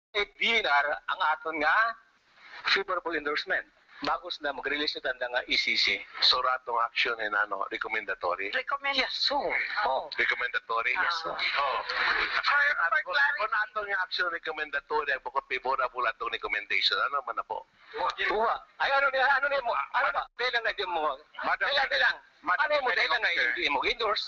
DNR ang aton nga favorable endorsement. Bagos na mag-release na tanda nga ECC. So ratong action and ano, recommendatory? Yes, so. Oh. Recommendatory? Yes, so. Oh. Kung ato nga action recommendatory, ang bukod favorable atong recommendation, ano man na po? Buha. Ay, ano niya mo? Ano ba? Kailan nga di mo? Kailan? Ano mo? Kailan nga hindi mo endorse?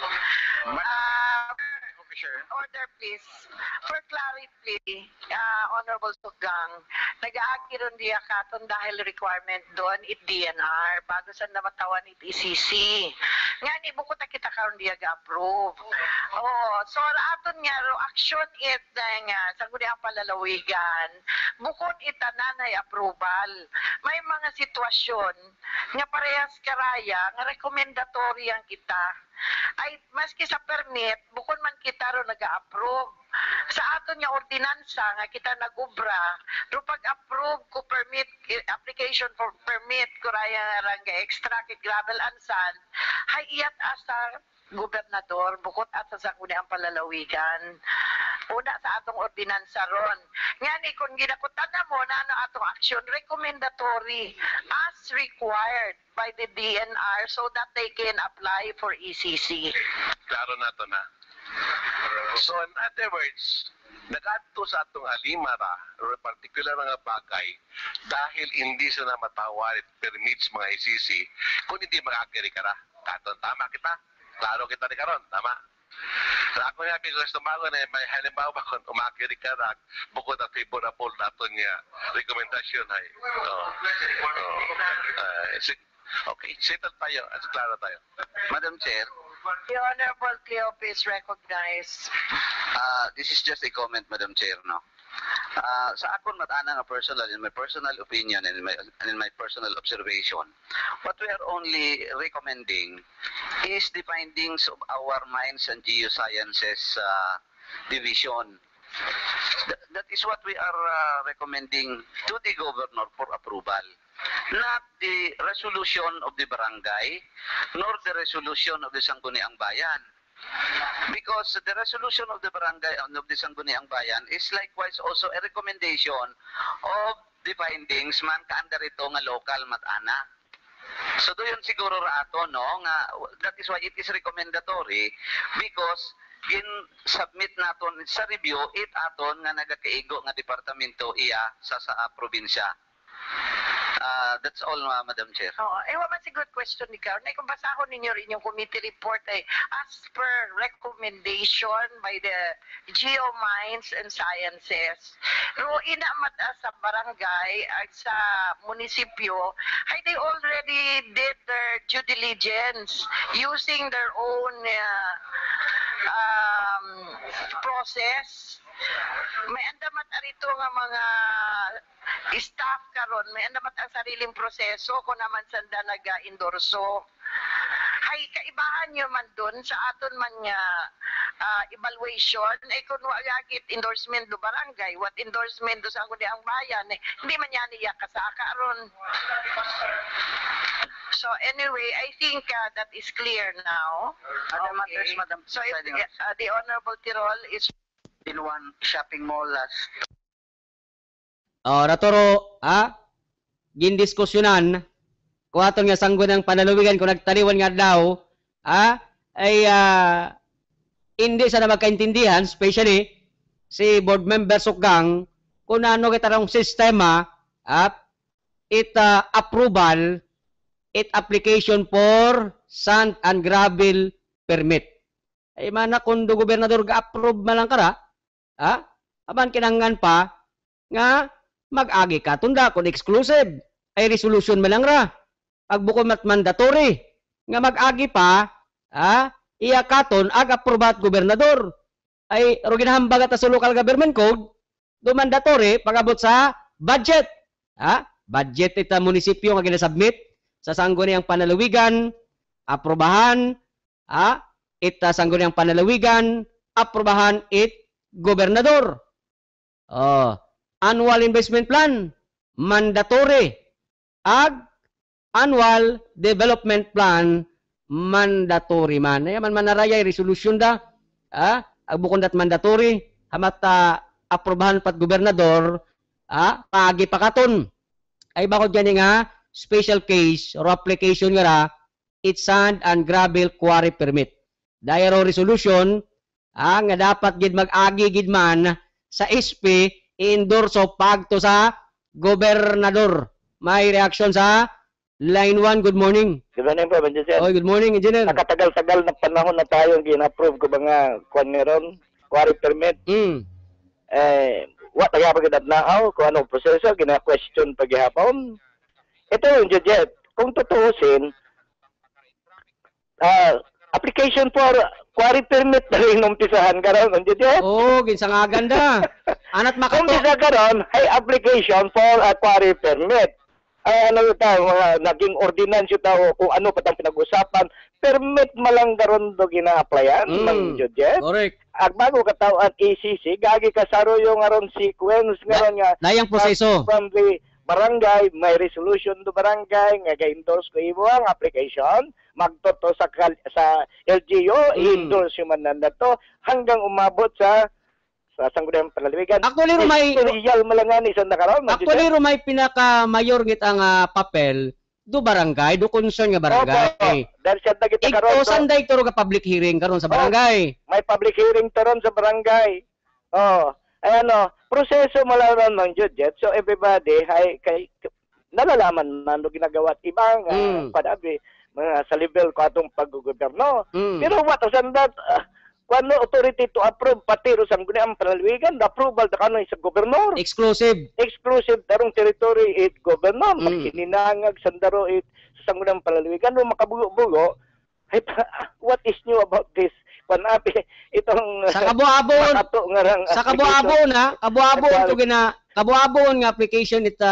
Order please. For clarity, Honorable Sugang, nag-aagi ron diya katon dahil requirement doon it DNR bago sa namatawan it ECC. Nga ni bukod na kita karon diya ga-approve. Oh, so aton nga ro action it na nga sa gudi ang palalawigan. Bukod itananay approval. May mga sitwasyon nga parehas karaya nga recommendatory ang kita. Ay maski sa permit bukod man kita ro naga-approve sa aton nga ordinansa nga kita nagubra ro pag-approve ko permit application for permit kuraya nga extract gravel and sand hay iyat asa gobernador bukod asa sa kuno ang palalawigan una sa atong ordinansa ron ngani kung ginakutan na mo na ano atong action recommendatory as required by the DNR so that they can apply for ECC. Klaro na to na. So in other words, nag-adto sa atong alimara or particular nga bagay dahil hindi sa namatawid permits mga ECC kung hindi makakiri ka na. Katon, tama kita? Klaro kita ni karon, tama? So ako nga gusto mago na may halimbawa kung umakiri ka na bukod na favorable nato niya rekomendasyon ay. Okay, settle tayo at klaro tayo. Madam Chair, The Honorable Cleope is recognized. this is just a comment, Madam Chair, no? Sa akon matana nga personal, in my personal opinion and in my personal observation, what we are only recommending is the findings of our Mines and Geosciences division. That is what we are recommending to the governor for approval. Not the resolution of the barangay, nor the resolution of the Sangguniang Bayan. Because the resolution of the barangay and of the Sangguniang Bayan is likewise also a recommendation of the findings man kaandar ito nga local matana. So doon siguro ra ato no nga that is why it is recommendatory because in submit naton sa review it aton nga nagakaigo nga departamento iya sa probinsya. That's all, Madam Chair. Man si good question ni Karen. Kung basahon ninyo rin yung committee report as per recommendation by the Geomines and Sciences, ro inamat sa barangay at sa munisipyo, they already did their due diligence using their own process. May andamat arito nga mga staff karon, may andamat ang sariling proseso kung naman sanda naga-endorso. Hay kaibahan nyo man dun sa aton man nga evaluation ay kung wagagit endorsement do barangay, what endorsement do sa ang bayan, hindi man yan iya kasaka ron. So anyway, I think that is clear now. Okay. Madam So if, the Honorable Tirol is in one shopping mall last. Naturo, gindiskusyonan, kung aton nga Sangguniang Panalawigan, kung nagtaliwan nga daw, ay hindi sa na magkaintindihan, especially si board member Sugang, kung ano kita ng sistema, it approval, it application for sand and gravel permit. Ay mana kung do gobernador ga-approve man lang kara, aban kinanglan pa nga mag-agi ka tunda kung exclusive ay resolution man lang ra. Pag bukod mat mandatory nga mag-agi pa, iya katon ag aprobat gobernador. Ay ro ginahambag ta sa local government code do mandatory pagabot sa budget. Budget ita munisipyo nga ginasubmit sa Sangguniang Panalawigan, aprobahan, ita Sangguniang Panalawigan, aprobahan it gobernador. Annual investment plan, mandatory. Annual development plan, mandatory man. Ay man manaraya resolution da. Agbukon dat mandatory. Hamata aprobahan pat gobernador, pagi pakaton. Ay bakod gani nga special case or application nga ra, it's sand and gravel quarry permit. Dayaro resolution nga dapat gid mag-agi gid man sa SP i-endorso pagto sa gobernador. May reaction sa Line 1, good morning. Good morning po, Benjamin. Good morning, engineer. Nakatagal-tagal na panahon na tayo gina-approve ko mga kwan meron, quarry permit. What taga pagkatad na kung anong proseso, gina-question paghihapon. Ito yung Jet. Kung tutuusin, application for quarry permit na rin umpisahan ka ron, Jet. Ginsangagan da. Anat makato. Umpisa ka ron, ay application for a quarry permit. Ano tayo, naging ordinance yung tao kung ano pa tayong pinag-usapan, permit malang garon do gina-applyan, Jet. Correct. Ag bago ka tao at ACC, gagi kasaro yung aron sequence ngayon nga. Dayang proseso. From the barangay, may resolution do barangay, nga ga-endorse ko imo ang application, magtoto sa LGU, i-endorse yung manan na to, hanggang umabot sa sangguniang panlalawigan. Actually, rumay... Real malangani sa nakaroon. Actually, rumay pinaka-mayor ngit ang papel, do barangay, do concern nga barangay. Dahil siya na kita karon. Ito, sanday ito ka public hearing karon sa barangay. May public hearing to ron sa barangay. Proseso malaman ng Jet. So everybody, kay nalalaman man do ginagawa at ibang padabi mga sa level ko atong paggogoberno. Pero what asan that kuno authority to approve pati ro sang guniang panlalawigan, the approval ta kanoy sa gobernador. Exclusive tarong territory it governor, makininangag sandaro it sa sangguniang panlalawigan no makabugo-bugo. What is new about this? Panapi itong sa kabuabon sa kabuabon kabuabon nga application ita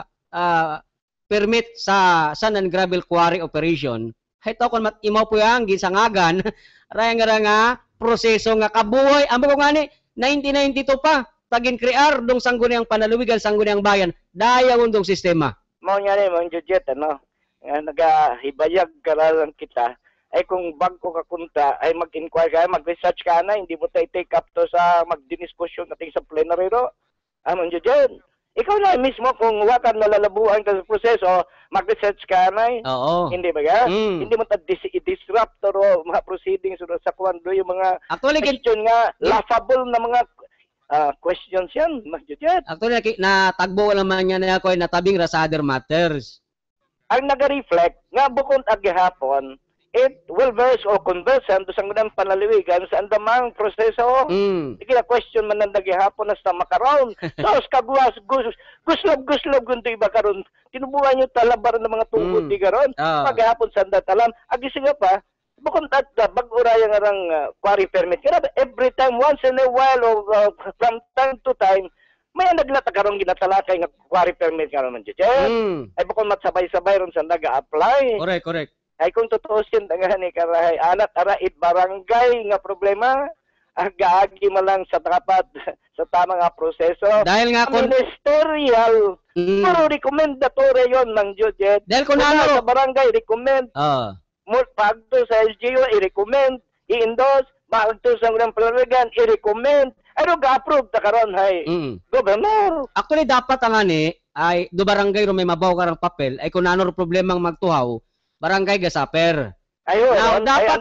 permit sa sand and gravel quarry operation. Hayto kon imaw po yang gisangagan raya nga proseso nga kabuhay ambo ko ngani 1992 pa tagin krear dong sangguniang panalawigan sangguniang bayan daya undong sistema mao nga ni mga Jet nagahibayag karalan kita ay kung bago ka kunta ay mag-inquire ka mag-research ka na hindi mo tayo take up to sa magdidiskusyon natin sa plenary ro mga Jet ikaw na mismo kung wakan nalalabuhan ka sa proseso, mag-research ka na Hindi ba ga? Hindi mo disrupt o mga proceedings sa kwando yung mga question nga, laughable na mga questions yan, Jet. Actually, natagbo naman niya na ako ay natabing ra sa other matters. Ang nag-reflect, nga bukod agihapon, it will verse or conversant sa ngunang panlalawigan sa andamang proseso. Hindi na question man ang nagihapon na sa makaroon. So, kagwas, guslog kundi iba karon. Tinubuhan nyo talabar ng mga tungkod di karon. Paghapon sa andatalam. Agising nga pa, bukod at bag-uraya nga rang quarry permit. Kaya every time, once in a while, or from time to time, may naglata karong ginatalakay nga quarry permit karon man Jet. Ay bukod matsabay-sabay ron sa naga-apply. Correct. Ay kung tutusin nga ni karahay anak arait barangay nga problema agaagi man lang sa tapat sa tamang proseso dahil nga ministerial pero recommendatory yon ng Jet dahil kung sa barangay recommend pagto sa LGU i-recommend i-endorse pagto sa unang panlalawigan i-recommend ano ga-approve ta karon hay gobernador actually dapat ang ani ay do barangay ro may mabaw karang papel ay kung ano problema magtuhaw barangay gasaper. Now, dapat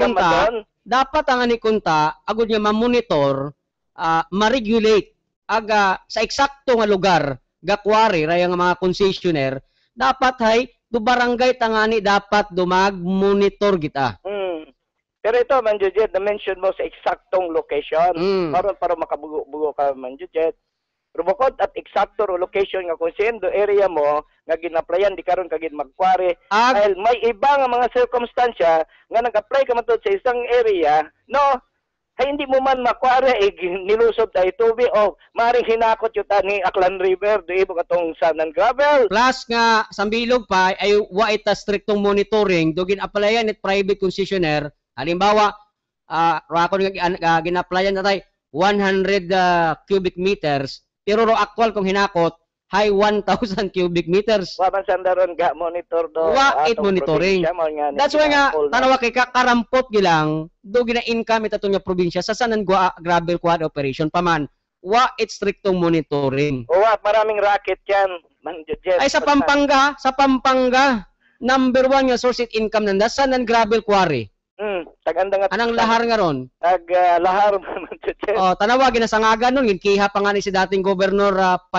ang ani kunta agud nga ma-monitor, ma-regulate aga sa eksakto nga lugar ga quarry raya nga mga concessionaire dapat hay do barangay tangani dapat dumag-monitor kita. Pero ito man Jet, na-mention mo sa eksaktong location. Para makabugo ka man Jet. Rubukod at eksakto location nga kung sendo area mo nga ginaplayan di karon kagid magkwari dahil may iba nga mga circumstansya nga nag-apply ka man sa isang area ay hindi mo man makwari nilusod tayo tubig o maring hinakot yung ni Aklan River do ibo katong sand and gravel plus nga sambilog pa ay wa ita striktong monitoring do gin-applyan it private concessionaire halimbawa rakon nga gin-applyan natay 100 cubic meters pero ro actual kung hinakot hay 1,000 cubic meters. Wa man sandaron ga monitor do. Wa it monitoring. That's why nga tanawa kay kakarampot gilang do gina income ita nga probinsya sa sand and gravel quarry operation paman wa it's striktong monitoring. O, maraming racket yan. Man, Jet. Ay sa Pampanga, number 1 nga source of income nanda sa nan gravel quarry. Taganda nga. Anang lahar nga ron? Lahar man, Jet. Oh, tanawagin na sangagan nun, kiha pa nga ni si dating gobernador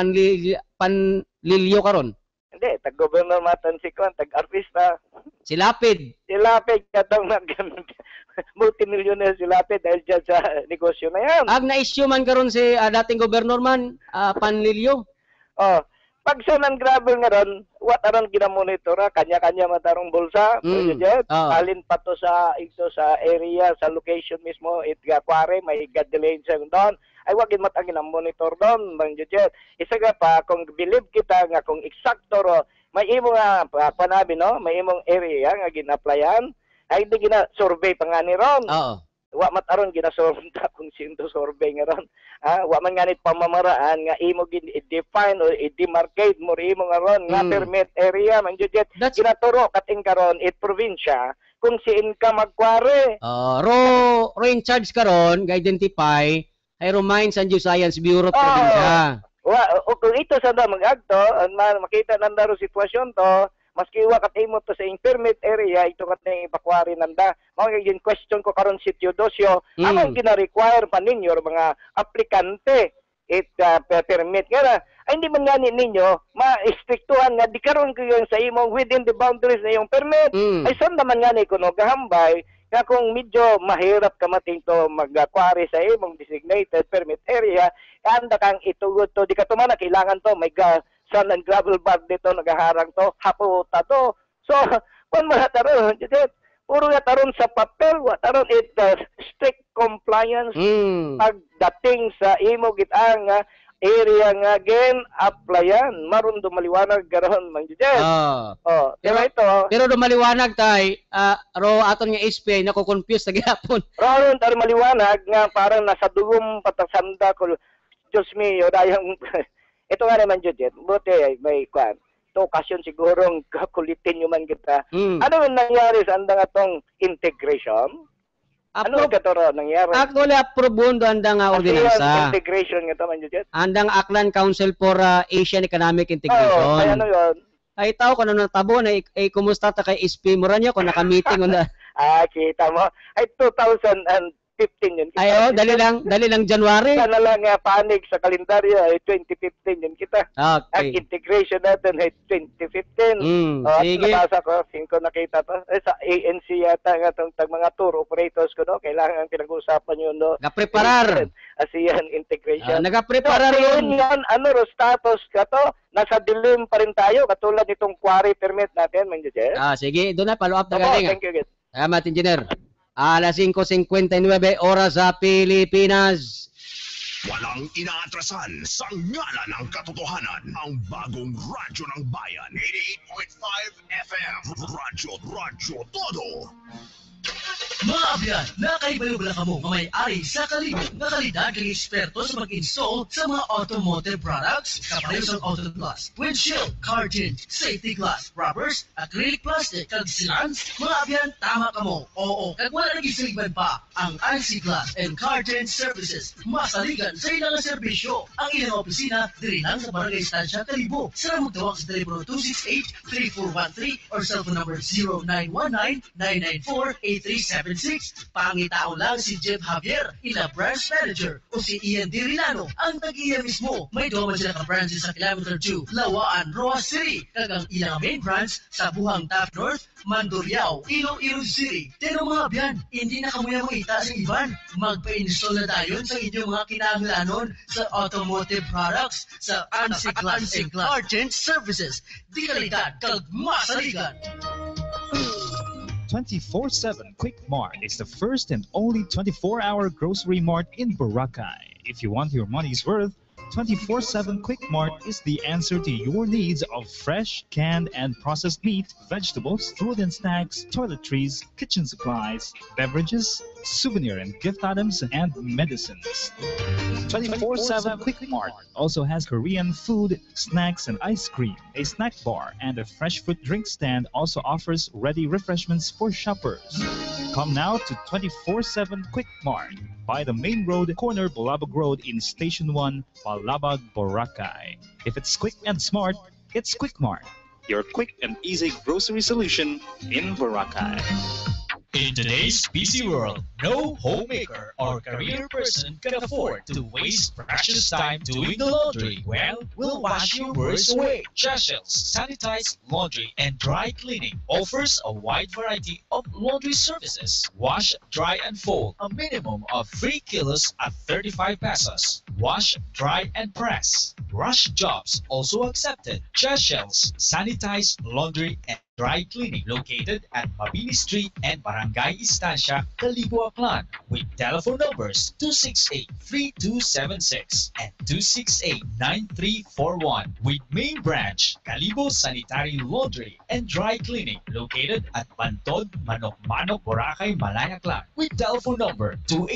Panlilio karon. Hindi, tag-governor matan si Kwan, tag-artista. Si Lapid. Si Lapid, katong multimillionaire si Lapid dahil dyan sa negosyo na yan. Ag na-issue man karon si dating gobernador man, Panlilio. Oh, pag sunan gravel nga ron, what aron ginamonitor, kanya-kanya matarong bulsa, alin pa to sa area, sa location mismo, quarry, may delay sa doon. Ay wag matang ginamonitor doon, Bang Jet. Isa ka pa, kung believe kita nga kung eksakto ro, may imo nga panabi, no? May imong area nga gina-applyan, ay di gina-survey pa nga ni ron. Oo. Wa mataron gina-survey kung sinto survey nga ron. Wa man nga nit pamamaraan nga imo i-define or i-demarcate mo imo nga ron nga permit area man jud ginaturo kating karon it probinsya kung siin ka magkwari. Ro in charge karon ga identify ay Mines and Geoscience Bureau probinsya. Kung ito sa mag-agto makita nanda ro sitwasyon to maski wa katimo to sa permit area ito katong ipakwari nanda mao yung question ko karon si Teodosio among gina-require pa ninyo mga aplikante permit nga ay hindi man nga ninyo ma-istriktuhan nga di karon ko yung sa imong within the boundaries na yung permit ay saan naman nga ni kuno gahambay nga kung medyo mahirap ka mating to mag-acquire sa imong designated permit area anda kang itugod to di ka tumana kailangan to may sand and gravel bar dito nagaharang to haputa to so kung mahataron puro nga taron sa papel wa taron it strict compliance pagdating sa imo gitang area nga gen applyan maron do maliwanag garon man jud pero do maliwanag tay ro aton nga SPI nako-confuse na gyapon ron tar maliwanag nga parang nasa dugom patasanda ko Diyos mío dayang ito nga naman jud buti may kwan to okasyon sigurong kakulitin nyo man kita ano man nangyari sa andang atong integration ano ka to nangyari actually approve do andang ordinansa integration nga to man jud andang Aklan Council for Asian Economic Integration ay ano yon ay tao ko na natabo na kumusta ta kay SP mo ranyo ko naka-meeting on kita mo ay 2015 yun. Ayo, dali lang January. Sana lang panig sa kalendaryo ay 2015 yun kita. Okay. Ang integration natin ay 2015. Sige. Nabasa ko, ko nakita to. Sa ANC yata nga itong mga tour operators ko, no? Kailangan pinag-usapan yun, no? Nagapreparar. ASEAN integration. Nagapreparar yun. Ano ro status ka to? Nasa dilim pa rin tayo, katulad nitong quarry permit natin, Manjuje. Sige, doon na, follow up na galing. Thank you, Salamat, Engineer. Alas 5:59 oras sa Pilipinas. Walang inaatrasan sa ngalan ng katotohanan. Ang bagong radyo ng bayan. 88.5 FM. Radyo Todo. Mga abyan, nakaibalubala ka mo may-ari sa kalibot na kalidad kang eksperto sa mag-install sa mga automotive products, kapareho sa Auto Glass, windshield, car tint, safety glass, rubbers, acrylic plastic, kag sealants. Mga abyan, tama ka mo. Oo, kag wala nagisaligman pa ang IC Glass and Car Tint Services. Masaligan sa ilang serbisyo. Ang ilang opisina, diri lang sa Barangay Estancia, Kalibo. Sara magtawag sa telepono 268-3413 or cellphone number 0919-994-8376. Pangitao lang si Jeff Javier, ila branch manager, o si Ian D. Rilano, ang tag-iya mismo. May doon sila ka-branches sa Kilometer 2, Lawaan, Roa City, kagang ilang main branch sa Buhang Taft North, Mandurriao, Iloilo City. Pero mga abyan, hindi na kamuya makita sa iban. Magpa-install na tayo sa inyong mga kinahanglanon sa automotive products sa ANSI Glass and Car Tint Services. Di kalidad, kag masaligan. 24/7 Quick Mart is the first and only 24-hour grocery mart in Boracay. If you want your money's worth, 24/7 Quick Mart is the answer to your needs of fresh, canned, and processed meat, vegetables, fruit and snacks, toiletries, kitchen supplies, beverages, souvenir and gift items, and medicines. 24/7 Quick Mart also has Korean food, snacks, and ice cream. A snack bar and a fresh fruit drink stand also offers ready refreshments for shoppers. Come now to 24/7 Quick Mart by the main road, corner Balabag Road in Station 1, Balabag, Boracay. If it's quick and smart, it's Quick Mart, your quick and easy grocery solution in Boracay. In today's busy world, no homemaker or career person can afford to waste precious time doing the laundry. Well, we'll wash your worries away. Chashel's Sanitized Laundry and Dry Cleaning offers a wide variety of laundry services. Wash, dry, and fold a minimum of 3 kilos at 35 pesos. Wash, dry, and press. Rush jobs also accepted. Chashel's Sanitized Laundry and Dry Cleaning located at Mabini Street and Barangay Estancia, Calibo, Aklan, with telephone numbers 268-3276 and 268-9341, with main branch Calibo Sanitary Laundry and Dry Cleaning located at Bantod, Manok, Boracay, Malay, Aklan, with telephone number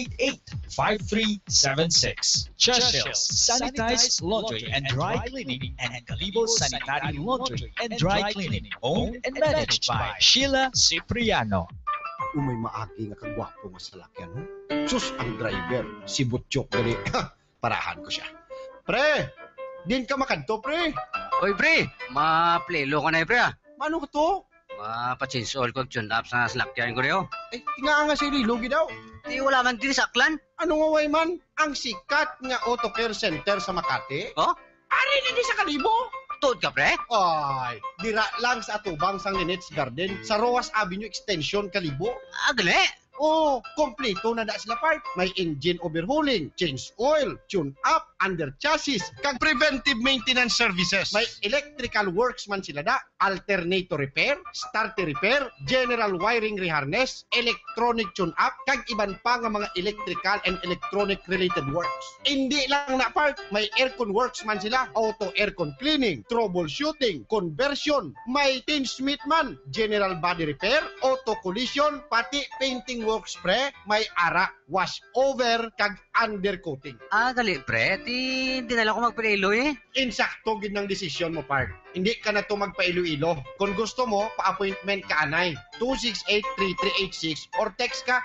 288-5376. Chashel's Sanitized Laundry and Dry Cleaning and Calibo Sanitary Laundry and Dry Cleaning, owned and managed by Sheila Cipriano. Umay maagi nga kagwapo nga salakyan, no? Sus, ang driver, si Butchok gali. Parahan ko siya. Pre, din ka makanto, pre. Oy, pre, ma-playlo ka na, pre, ah. Mano ka to? Ma-pa-change oil ko, tune up sa salakyan ko rin, Eh, nga si Rilogi daw. Di wala man din sa Aklan. Ano nga way man? Ang sikat nga auto care center sa Makati. Oh? Ari hindi sa Kalibo. Tuod ka, pre? Ay, dira lang sa atubang sang Linnet's Garden sa Roas Avenue Extension, Kalibo. Agle? Oh, kompleto na sila part. May engine overhauling, change oil, tune up, under chassis, kag preventive maintenance services. May electrical works man sila da, alternator repair, starter repair, general wiring reharness, electronic tune up, kag iban pa nga mga electrical and electronic related works. Hindi lang na part, may aircon works man sila, auto aircon cleaning, troubleshooting, conversion, may tinsmith man, general body repair, auto collision, pati painting works pre, may ara, wash over, kag undercoating. Gali, pre. Di na lang ako magpa-ilo, eh. Insakto gid ng desisyon mo, part. Hindi ka na to magpa-ilo-ilo. Kung gusto mo, pa-appointment ka anay. 268-3386 or text ka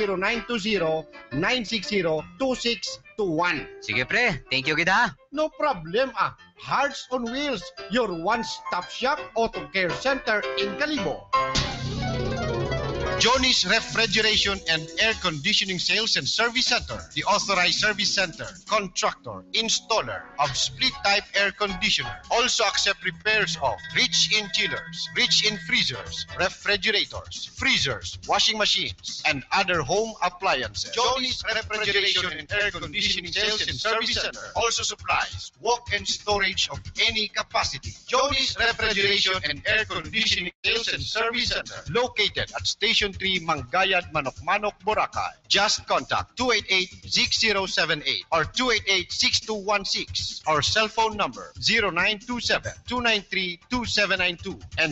0920-960-2621. Sige, pre. Thank you, kita. No problem, ah. Hearts on Wheels, your one-stop shop auto care center in Calibo. Johnny's Refrigeration and Air Conditioning Sales and Service Center, the authorized service center, contractor, installer of split-type air conditioner. Also accept repairs of reach-in chillers, reach-in freezers, refrigerators, freezers, washing machines, and other home appliances. Johnny's Refrigeration and Air Conditioning Sales and Service Center also supplies walk-in storage of any capacity. Johnny's Refrigeration and Air Conditioning Sales and Service Center, located at Station 3 Manggayad, Manok, Boracay. Just contact 288-6078 or 288-6216. Our cell phone number 0927-293-2792 and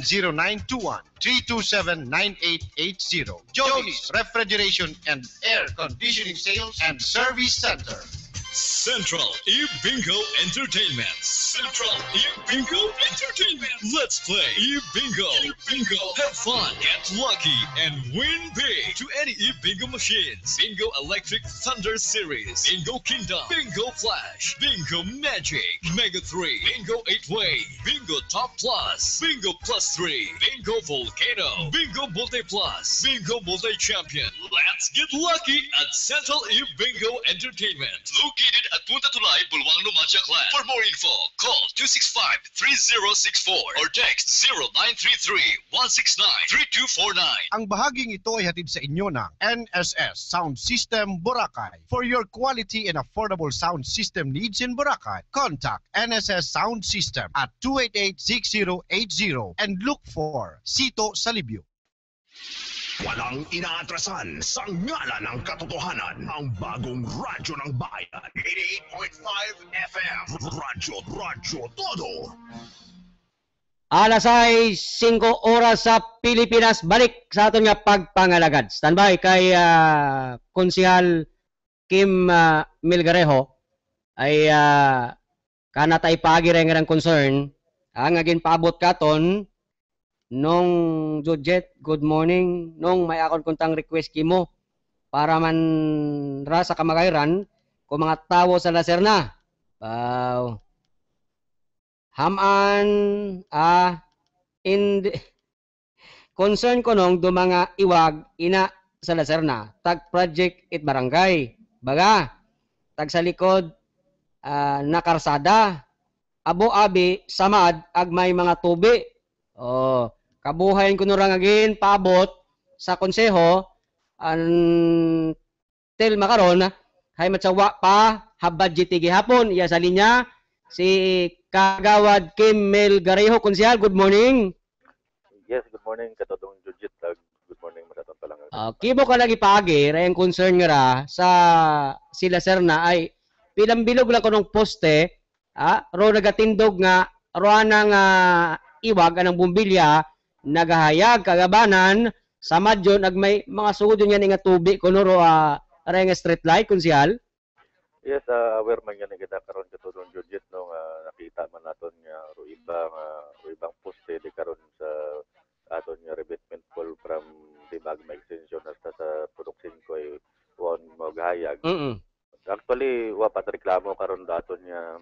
0921-327-9880. Johnny's Refrigeration and Air Conditioning Sales and Service Center. Central E-Bingo Entertainment. Central E-Bingo Entertainment. Let's play E-Bingo. E-Bingo. Have fun, get lucky, and win big to any E-Bingo machines. Bingo Electric Thunder Series. Bingo Kingdom. Bingo Flash. Bingo Magic. Mega 3. Bingo 8-Way. Bingo Top Plus. Bingo Plus 3. Bingo Volcano. Bingo Multi Plus. Bingo Multi Champion. Let's get lucky at Central E-Bingo Entertainment. Located at Punta Tulay, Bulwang, Numancia, Clan. For more info, call 265-3064 or text 0933-169-3249. Ang bahaging ito ay hatid sa inyo ng NSS Sound System Boracay. For your quality and affordable sound system needs in Boracay, contact NSS Sound System at 288-6080 and look for Sito Salibio. Walang inaatrasan sa ngalan ng katotohanan. Ang bagong radyo ng bayan. 88.5 FM. Radyo Todo. Alas ay 5 oras sa Pilipinas. Balik sa aton nga pagpangalagad. Standby kay Konsehal Kim Melgarejo ay kana tay paagi nga ng concern ang agin paabot katon nung Judget, good morning, nung may akon kuntang request kimo para man ra sa kamagayran kung mga tawo sa Laserna. Haman concern ko nung do mga iwag ina sa Laserna tag project it barangay baga tag sa likod na karsada abo abi samad ag may mga tubi kabuhayan ko nurang agin paabot sa konseho till makaron hay matsawa pa habadjiti gihapon iya sa linya si Kagawad Kim Melgarejo. Konsehal, good morning. Yes, good morning katodong Judget. Good morning madaton pa lang. Kibo ka lagi paagi ray ang concern nga ra sa sila Serna ay pilang bilog lang ko ng poste ro nagatindog nga ro nang iwag anang bumbilya nagahayag kagabanan sa madyon ag may mga sugod nga nga tubi kuno ro ray nga street light. Konsehal. Yes, aware man yan kita karon katulong Judget no nakita man naton nga ro ibang poste di karon sa aton nga revetment pool from the Bagma extension hasta sa Pudok 5 ay won maghayag. Actually wa patreklamo karon daton nga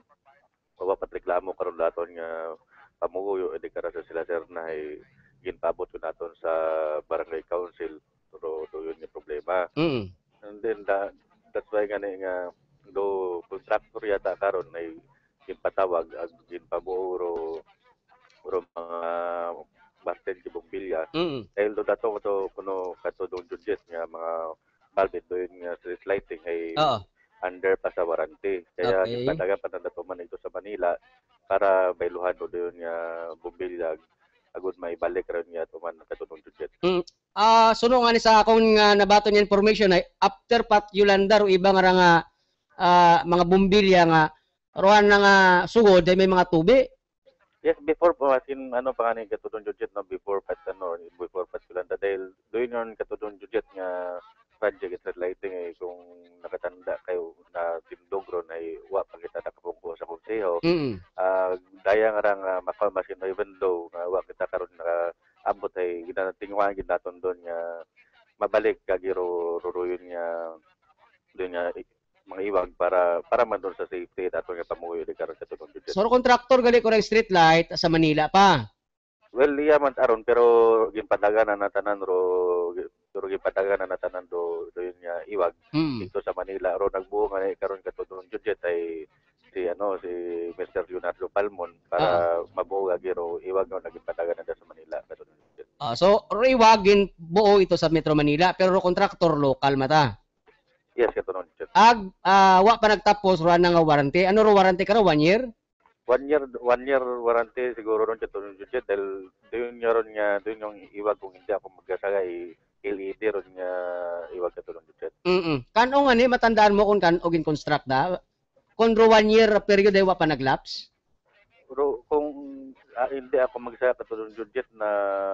pamuyo di karon sa sila Serna ay ginpabot ko naton sa barangay council pero yun yung problema. And then that's why nga do contractor yata karon ay ginpatawag ag ginpabuo ro mga basten ki bumbilya dahil do dato kuno katudong Judget nga mga balbit do yun nga street lighting ay under pa sa warranty kaya ginpataga pa na dato man ito sa Manila para bayluhan do yun nga bumbilya agud may balik ron nga tuman katudong Judget. Suno nga ni sa akong nabato niya information ay after Pat Yolanda ro ibang nga mga bumbilya nga rohan na nga sugod ay may mga tubi. Yes, before po asin panganin katudong Judget no before Pat Yolanda dahil doon yon katudong Judget nga project street lighting ay kung nakatanda kayo na tindog ron ay wa pa kita nakapungko sa konseho. Daya nga rang makalmasin no even though wa kita karon nakaabot ay ginatingwan gid naton doon nga mabalik kagiro ruruyon nga doon nga mga iwag para man doon sa safety ato nga pamuyo di karon sa tutong Judget. So contractor gali ko ng street light sa Manila pa. Well, iya man aron pero ginpadagan na natanan do yun nga iwag dito sa Manila ro nagbuo nga karon katudong Judget ay si Mr. Leonardo Palmon para mabuo giro iwag nga nagipadagan na sa Manila katudong Judget. So iwagin buo ito sa Metro Manila pero contractor local mata. Yes, katulong Judget. Wa pa nagtapos ro nga warranty. Ano ro warranty ka ro 1 year? 1 year warranty siguro ron katulong Judget dahil doon yung iwag kung hindi ako magkasagay LED ron nga iwag katulong Judget. Kano nga ni matandaan mo kung kan og construct da? Kung ro 1 year period ay wa pa naglapse? Pero kung hindi ako magsaya katulong Judget na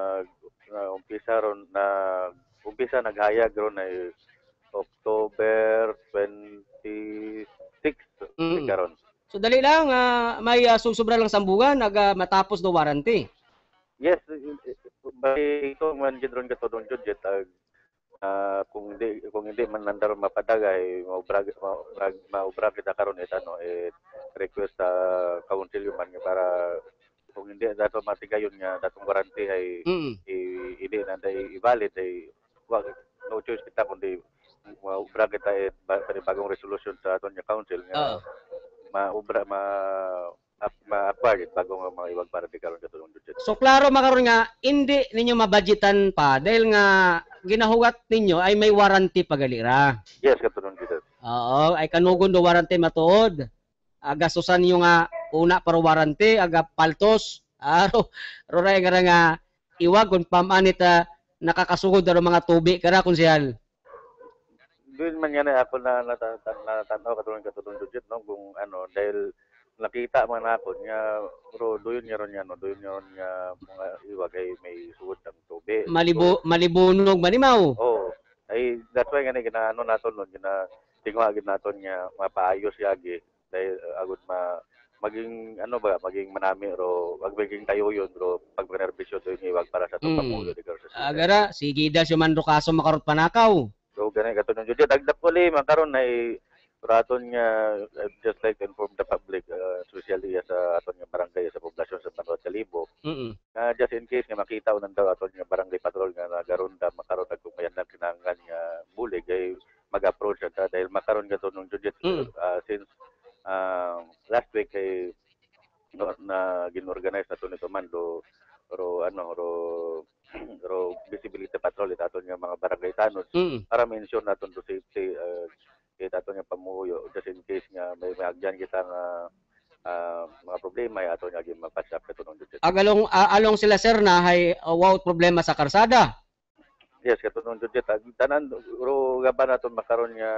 umpisa naghayag ron ay October 26 karon. So dali lang may susubra lang sambugan matapos do warranty. Yes, ito man gid ron katudong Judget kung hindi man nandar mapadagay maubra kita karon request sa council man para kung hindi dato matigayon nga datong warranty ay hindi nanday i-valid ay no choice kita kundi maubra kita bagong resolution sa aton nga council nga ma-acquire bagong mga iwag para di karon katulong Judget. So klaro makaron nga hindi ninyo mabudgetan pa dahil nga ginahugat ninyo ay may warranty pagalira. Yes, katulong Judget. Oo, ay kanugon do warranty matuod. Gastusan niyo nga una para warranty aga paltos. Ro nga iwag kun pamanit nakakasugod daw mga tubi kara Konsehal. Doon man yan ako na natanaw katulong Judget no kung dahil nakita man ako niya, pero doon niya ron mga iwag ay may sugod ng tubig. Malibunog manimaw. Oh, ay that's why nga ginaano naton nun, tingwagin naton niya mapaayos yagi dahil agud maging maging manami ro maging tayo yun ro pagbenerbisyo to yung iwag para sa pamuyo di karon sa agara sige das yung manro kaso makarot panakaw. So ganun katon jud dagdag uli makaron ay raton nga just like to inform the public especially sa aton nga barangay sa poblasyon sa Panuat Kalibo. Just in case nga makita unan daw aton nga barangay patrol nga nagaronda makaron nagkumayan na kinahanglan nga bulig ay mag-approach ta dahil makaron gaton nung jud since last week ay na ginorganize na to nito man ro visibility patrol aton nga mga barangay tanod para ma-ensure naton to safety kay aton nga pamuyo just in case nga may agyan kita nga mga problema ay aton nga gi-patch up ito nung dito. Along sila sir na hay wow problema sa karsada. Yes, kato nung dito tanan ro gaban naton makaron nga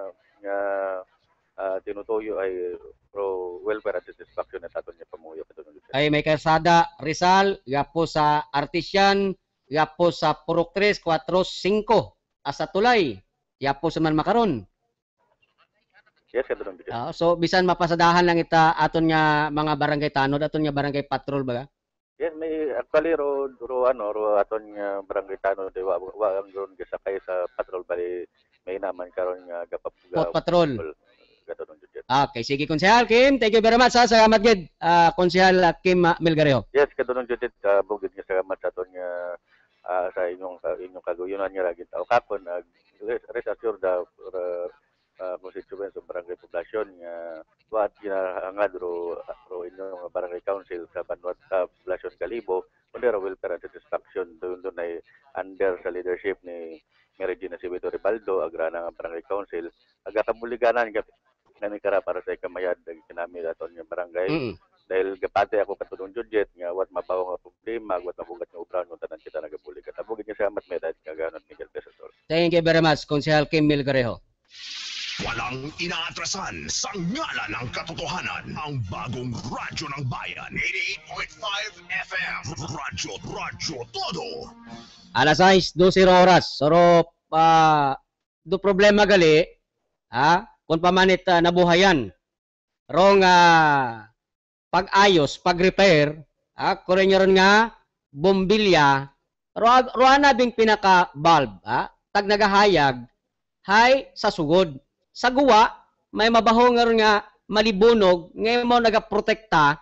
tinutuyo ay pro welfare at satisfaction na taton niya pamuyo kato nung dito. Ay may karsada Rizal, gapo sa Artesian, gapo sa Purok 3, 4, 5 asa tulay. Gapo sa man makaron. Yes, kato nung dito. So bisan mapasadahan lang ita aton nga mga barangay tanod, aton nga barangay patrol ba? Yes, may actually ro aton nga barangay tanod wa ang ron gisakay sa patrol bali may naman karon nga patrol. Okay, sige Konsehal Kim, thank you very much sa salamat gid. Konsehal Kim Melgarejo. Yes, kadunong jud bugid nga salamat sa aton nga sa inyong kaguyunan nga lagi tao kapon rest assured the constituents of barangay poblasyon nga wat ginahangad ro inyong barangay council sa Panuat sa poblasyon Kalibo kundi ro welfare and satisfaction doon ay under sa leadership ni Mary Gina Civito Ribaldo agrana nga barangay council aga kabuliganan kami kara para sa ikamayad kinami aton nga barangay dahil gapate ako katulong judget nga wat mabaw nga problema wat mabugat nga ubran kung tanan kita nagabulig at abugid nga salamat medad nga ganon Miguel Pesasol. Thank you very much Konsehal Kim Melgarejo. Walang inaatrasan sa ngalan ng katotohanan. Ang bagong radyo ng bayan. 88.5 FM. Radyo Todo. Alas 6:12 oras. Soro do problema gali kung pamanit nabuhayan. Rong pag-ayos, pag-repair, kung ron nga bombilya, roana bing pinaka-bulb, tag nagahayag, hay sa sugod. Sa guwa, may mabaho nga malibunog, ngayon mo nagaprotekta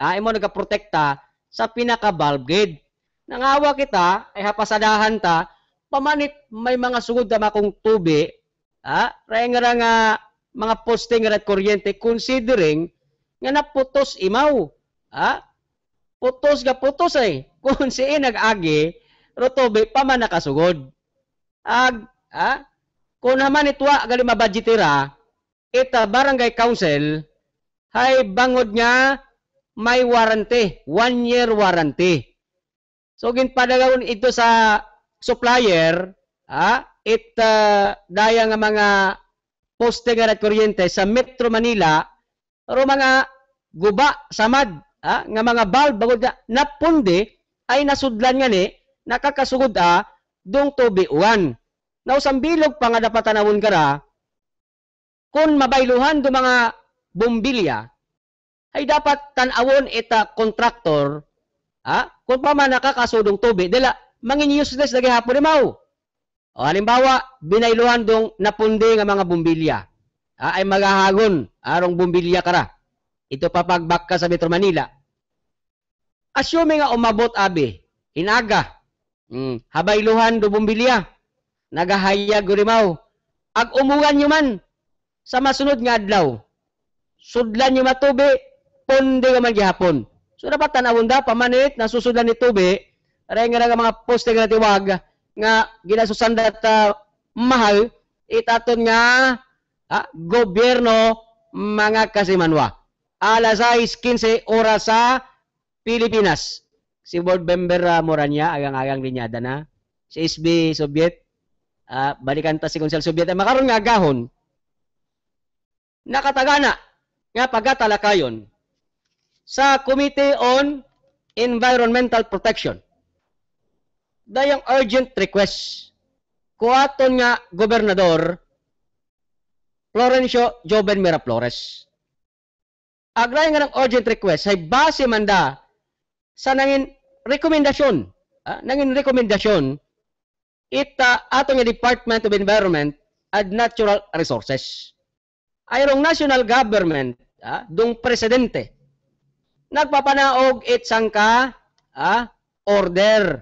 sa pinaka-bulb grid. Nangawa kita, ay hapasadahan ta, pamanit may mga sugod na makong tubi, raya nga mga posting at kuryente, considering nga naputos imaw. Putos kung siya nag-agi, rotobe pa man nakasugod. Kung naman itwa gali mabudgetira, ita barangay council, hay bangod nga may warranty, 1 year warranty. So ginpadagawon ito sa supplier, daya nga mga poste at kuryente sa Metro Manila, o mga guba, samad, nga mga bulb, bagod na napundi, ay nasudlan nga ni, nakakasugod dong tubiuan. Now, sambilog pa nga dapat tanawon ka ra, kung mabayluhan do mga bombilya, ay dapat tanawon ita kontraktor, kung pa man nakakasudong tubi, dila, mangin useless lagi hapon imaw. O halimbawa, binayluhan dong napundi nga mga bombilya, ay magahagon, arong bombilya ka ra. Ito papagbak ka sa Metro Manila. Assuming nga umabot abi, inaga, habayluhan do bombilya, nagahayag urimaw. Ag umugan nyo man sa masunod nga adlaw. Sudlan nyo matubi, pundi ka man gihapon. So dapat tanawon da, pamanit, nasusudlan ni tubi, rin nga mga poste nga tiwag, nga ginasusandat mahal, itaton nga gobyerno mga kasimanwa. Alas 6:15 oras sa Pilipinas. Si Board Member Moranya, agang-agang linyada na. Si SB Soviet, balikan ta si Konsel Soviet, makaroon nga agahon, nakatagana, nga pagkatalakayon, sa Committee on Environmental Protection. Dayang urgent request kuaton nga gobernador Florencio Joven Miraflores. Agray nga ng urgent request ay base manda sa nangin rekomendasyon. Nangin rekomendasyon ato nga Department of Environment and Natural Resources. Ayrong national government, dung presidente, nagpapanaog sangka order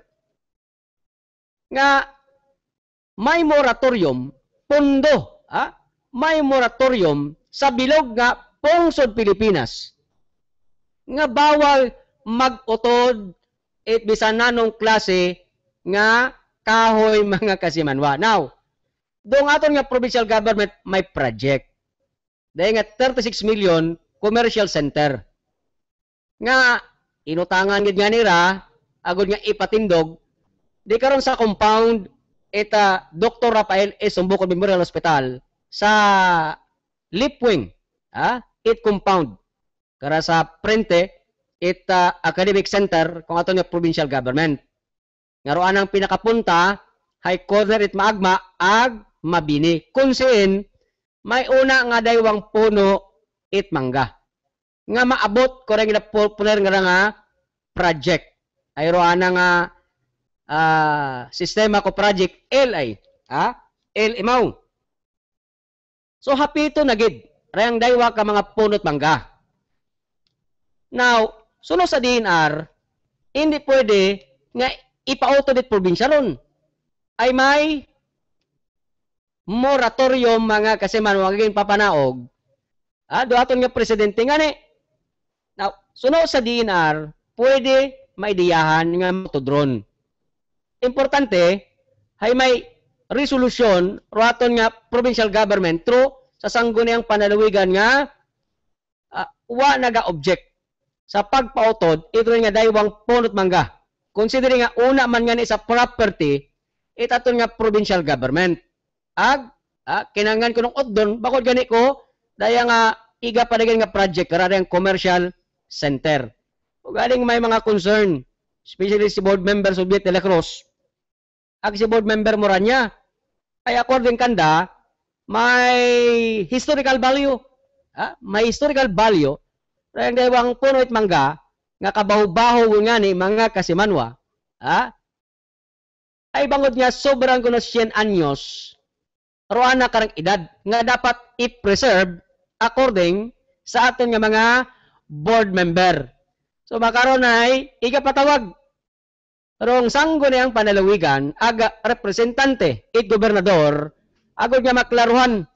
nga may moratorium, pondo, may moratorium sa bilog nga pungsod Pilipinas nga bawal mag-utod bisan nanong klase nga kahoy mga kasimanwa. Now, doon aton nga provincial government may project. Dahil nga 36 million commercial center. Nga inutangan gid nga nira agud nga ipatindog di karon sa compound Dr. Rafael E. Sumbukon Memorial Hospital sa Lipwing, compound. Kara sa Prente, academic center kung ato nga provincial government. Ngaroan ang pinakapunta, hay corner maagma, ag mabini. Kung siin, may una nga daywang puno mangga. Nga maabot, koreng na puner nga project. Ay roan nga sistema ko project LI, L-Imaw. So hapito na gid, rayang daywa ka mga punot mangga. Now, sunod sa DNR, hindi pwede nga ipa-auto dit probinsya ron. Ay may moratorium mga kasiman magiging papanaog. Do aton nga presidente nga ni. Now, sunod sa DNR, pwede maidiyahan nga motodron. Importante, hay may resolusyon roaton nga provincial government through sa sangguniang panalawigan nga wa naga-object sa pagpautod ito nga daywang punot mangga. Considering nga una man nga ni sa property itaton nga provincial government. Kinangan ko ng otdon bakod gani ko daya nga iga padagan nga project karara ang commercial center. O galing may mga concern, especially si board member Soviet de la Cruz, ag si board member Moranya, ay according kanda, may historical value. May historical value. Rayang daywang puno mangga, nga kabaho-baho nga ni mga kasimanwa, ay bangod nga sobrang kuno 100 anyos, roan na karang edad, nga dapat i-preserve according sa aton nga mga board member. So makaroon ay ikapatawag rong sanggo niyang panalawigan aga representante gobernador agod nga maklaruhan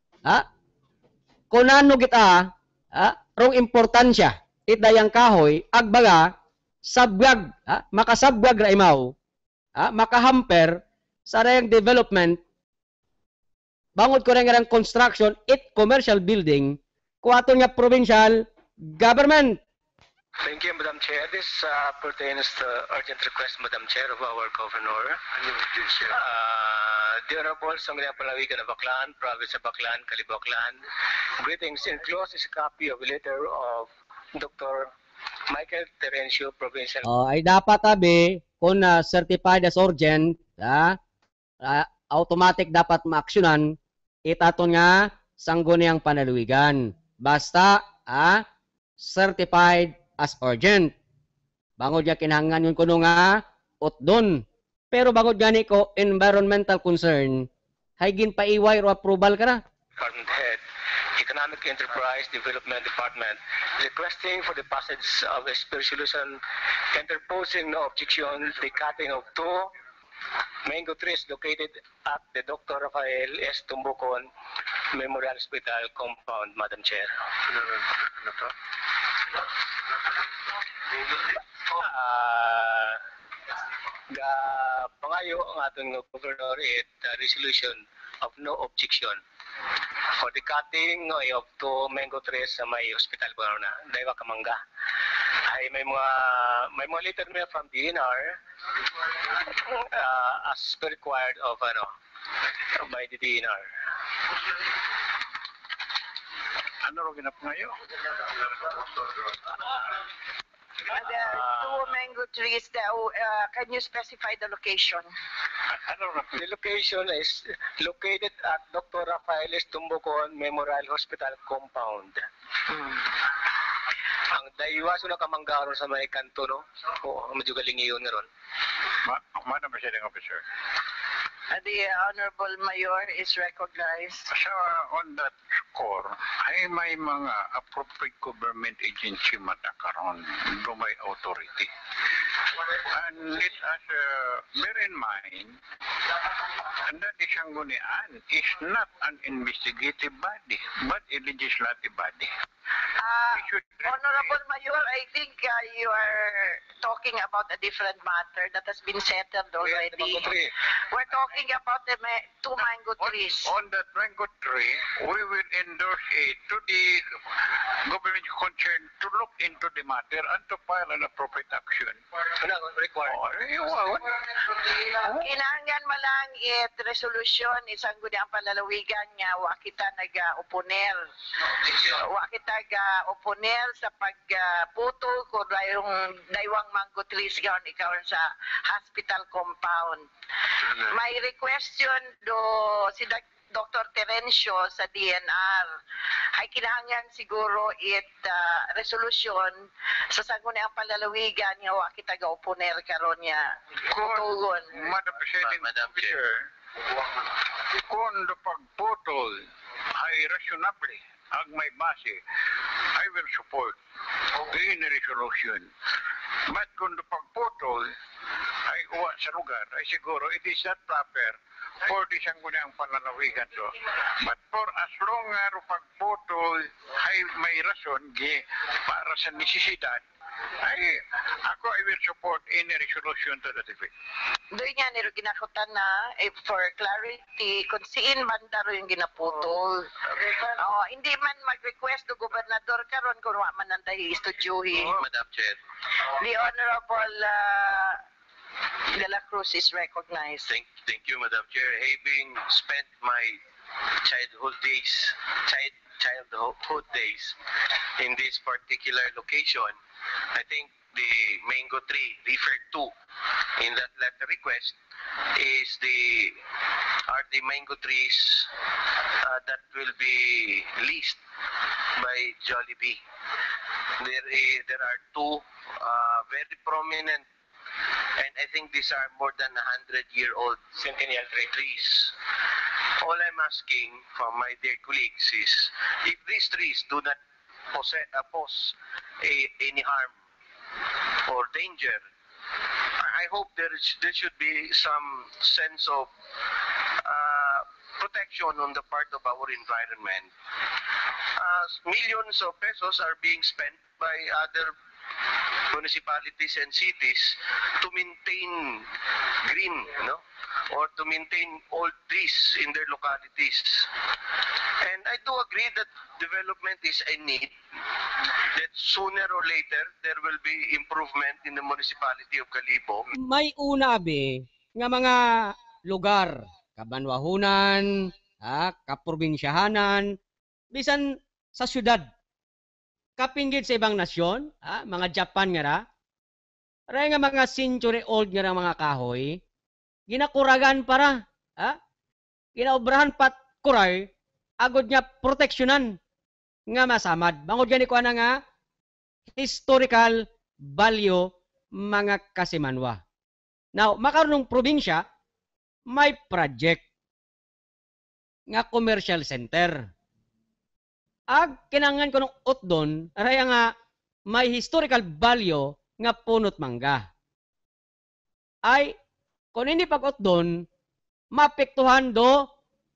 kunano kita rong importansya dayang kahoy agbaga sabwag makasabwag ra imaw makahamper sa rayang development bangod ko rang construction commercial building kuaton nga provincial government. Thank you, Madam Chair. This pertains to urgent request, Madam Chair, of our Governor. The Honorable Sangguniang Panalawigan of Baclan, Province of Baclan, Calibaclan. Greetings. Enclosed is a copy of a letter of Dr. Michael Terencio, Provincial. Ay dapat kung certified as urgent, automatic dapat maaksyonan itaton nga Sangguniang Panalawigan. Basta certified as urgent. Bangod niya kinahanglan yun kuno nga utdon. Pero bangod gani ko environmental concern, haygin paiway o approval ka na. Department Head, Economic Enterprise Development Department, requesting for the passage of a resolution interposing no objection the cutting of 2 mango trees located at the Dr. Rafael S. Tumbukon Memorial Hospital compound, Madam Chair. Pangayo ang atong Governor resolution of no objection for the cutting of 2 mango trees sa may hospital ba na daywa kamangga. Ay may mga letter na from DNR as required of by the DNR. Ano ro ginapangayo? The two mango trees, can you specify the location? The location is located at Dr. Rafaelis Tumbucon Memorial Hospital compound. Ang daiwaso na kamanggaron sa may kanto, no? Oo, medyo galing iyon nga ron. Madam Presiding Officer. The Honorable Mayor is recognized. So, on that score, ay may mga appropriate government agency matakaroon do may authority. And let us bear in mind that the Sanggunian is not an investigative body, but a legislative body. Honorable Mayor, I think you are talking about a different matter that has been settled already. We're talking about the two mango trees. On that mango tree, we will endorse it to the government concerned to look into the matter and to file an appropriate action. Kinahanglan malang resolution isang gudi ang palalawigan nga wa kita naga-uponer. Wa kita ga-uponer sa pagputol ko daywang mango trees gaon ikaw sa hospital compound. May requestion do si Dr. Terencio sa DNR ay kinahanglan siguro resolution sa Sangguniang Palalawigan nga wa kita ga-uponer karon niya tutugon. Madam Presiding Officer, kung pagputol ay rationable ang may base, I will support the resolution. But kung pagputol ay uwa sa lugar, ay siguro it is not proper for the Sangguniang Palalawigan to. But for as long as pagputol ay may rason para sa necesidad, ay ako I will support any resolution to that effect. Doon nga niro ginakutan na for clarity kung siin banda ro yung ginaputol. Hindi man mag-request do gobernador karon kung wa man nanday istudyuhin. Madam Chair. The Honorable De La Cruz is recognized. Thank you, Madam Chair. Having spent my childhood days in this particular location, I think the mango tree referred to in that letter request are the mango trees that will be leased by Jollibee. There are two very prominent, and I think these are more than 100-year-old centennial trees. All I'm asking from my dear colleagues is, if these trees do not pose any harm or danger, I hope there should be some sense of protection on the part of our environment. Millions of pesos are being spent by other municipalities and cities to maintain green, or to maintain old trees in their localities. And I do agree that development is a need, that sooner or later there will be improvement in the municipality of Kalibo. May una nga mga lugar, kabanwahunan, kaprobinsyahanan, bisan sa syudad, kapinggit sa ibang nasyon, mga Japan nga ra, ray nga mga century old nga ra mga kahoy, ginakuragan para, ginaubrahan pat kuray, agod nga proteksyonan nga masamad. Bangod gani ko nga historical value mga kasimanwa. Now, makarunong probinsya, may project nga commercial center. Kinangan ko ng utdon, araya nga may historical value nga punot mangga. Ay, kung hindi pag-utdon, mapektuhan do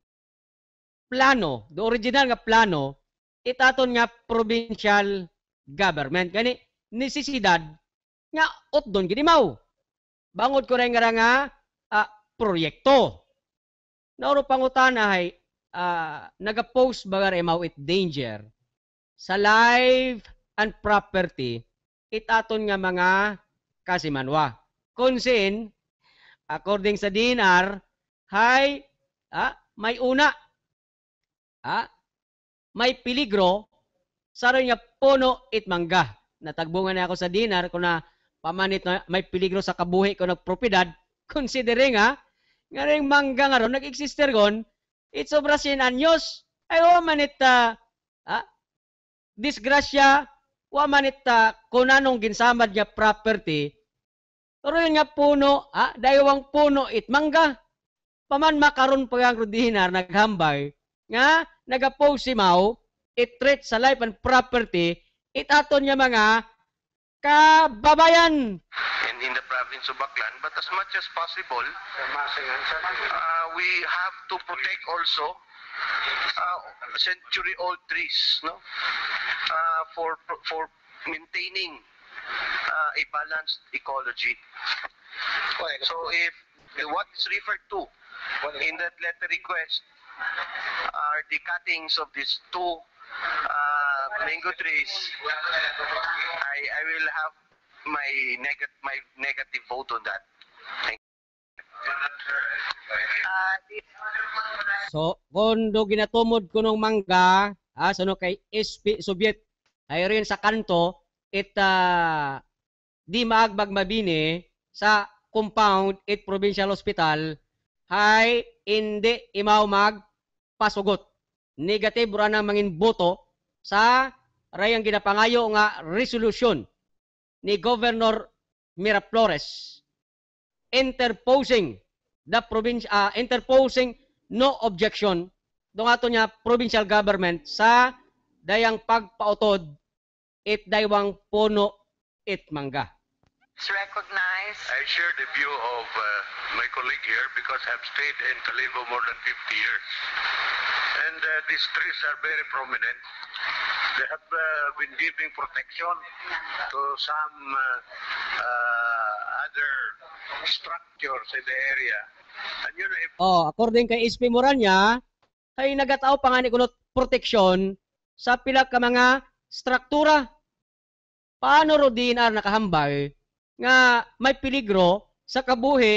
plano, do original nga plano, itaton nga provincial government. Gani, nesisidad nga utdon ginimaw. Bangod ko rin nga proyekto. Nauro pangutan ay nag-post baga remaw it danger sa life and property itaton nga mga kasimanwa. Kunsin, according sa DNR, may una, may peligro sa rin nga puno it mangga. Natagbungan na ako sa dinar kung na pamanit na may peligro sa kabuhi ko nagpropiedad, considering nga ring mangga nga ron, nag-exister gon, it's sobra 100 anyos. Ay, manit disgrasya, manit kung anong ginsamad niya property, pero yun nga puno, daywang puno it mangga. Paman makaron pa ang dinar naghambay, nga nag-oppose si Mao, it threat sa life and property, itaton niya mga kababayan. And in the province of Baclan, but as much as possible, we have to protect also century-old trees, no, for maintaining a balanced ecology. So if what is referred to in that letter request are the cuttings of these two mango trees, I will have my negative vote on that. Thank you. So, kondo ginatumod ko ng mangga, sano kay SP Soviet, ay rin sa kanto, di maagbag mabini sa compound it provincial hospital, hay hindi imaw magpasugot. Negative ra na mangin boto sa rayang ginapangayo nga resolution ni Governor Miraflores interposing no objection dong ato niya provincial government sa dayang pagpautod it daywang puno it mangga. Recognize. I share the view of my colleague here because I've stayed in Kalibo more than 50 years. And these trees are very prominent. They have been giving protection to some other structures in the area. And you know, if according kay SP Moranya, ay nagatao pa nga ni kunot proteksyon sa pila ka mga struktura. Paano ro dinar nakahambay nga may peligro sa kabuhi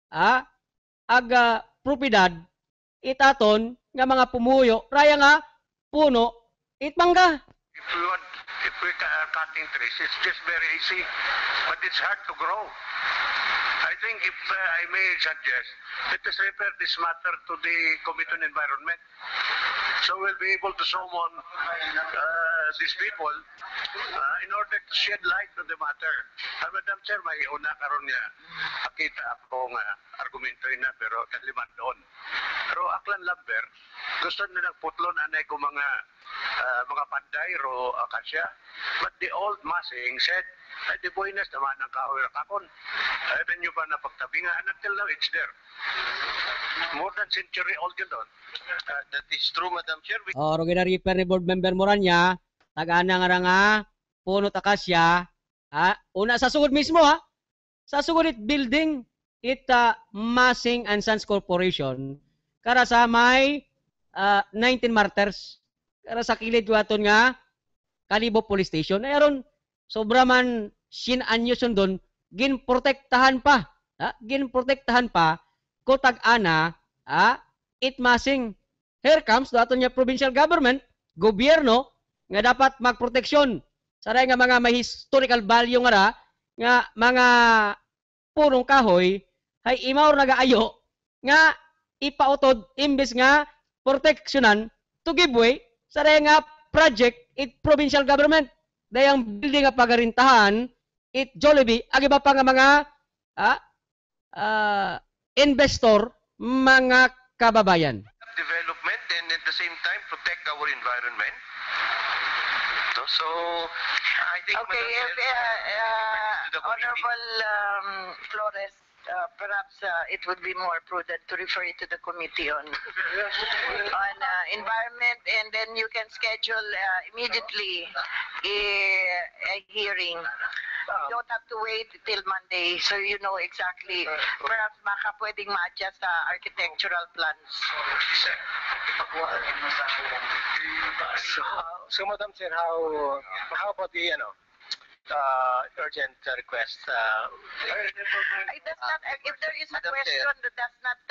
propiedad itaton nga mga pumuyo raya nga puno itmangga. If we are cutting trees, it's just very easy, but it's hard to grow. I think if I may suggest, let us refer this matter to the Committee on Environment. So we'll be able to summon these people in order to shed light on the matter. Madam Chair, may una karon nga akita ako nga argumento na pero kaliman doon. Pero Aklan Lambert, gusto nila putlon anay ko mga panday ro akasya. But the old Masing said, di buenas naman ang kahoy rakakon. Then nyo ba napagtabi nga? And until now, it's there. More than century old yun doon. That is true, Madam Chair. Ro gina-refer ni Board Member Moranya, taga-ana nga puno takasya, una sa sugod mismo sa sugod it building it Masing and Sons Corporation kara sa may 19 Martyrs kara sa kilid waton nga Kalibo Police Station aron sobra man sinanyos doon ginprotektahan pa ko tag-ana it Masing. Here comes daton niya provincial government gobyerno nga dapat magproteksyon sa nga mga may historical value nga mga punong kahoy ay imaw nagaayo nga ipautod imbes nga proteksyonan to give way sa nga project it provincial government dayang building nga pagarintahan it Jollibee ag iba pa nga mga investor mga kababayan. Development and at the same time protect our environment. So I think okay, Honorable Flores, perhaps it would be more prudent to refer it to the Committee on Environment, and then you can schedule immediately a hearing. You don't have to wait till Monday, so you know exactly. Perhaps baka pwedeng ma-adjust sa architectural plans. So Madam Chair, how about the urgent request. It does not, if there is a Madam question Chair. that does not,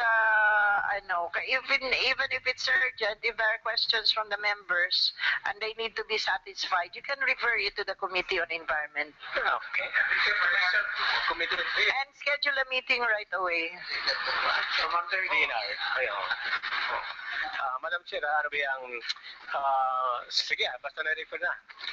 even if it's urgent, if there are questions from the members and they need to be satisfied, you can refer it to the Committee on Environment Okay. Committee. and schedule a meeting right away. DNR. Ayun. Madam Chair, ano ba yung... sige, basta na-refer na.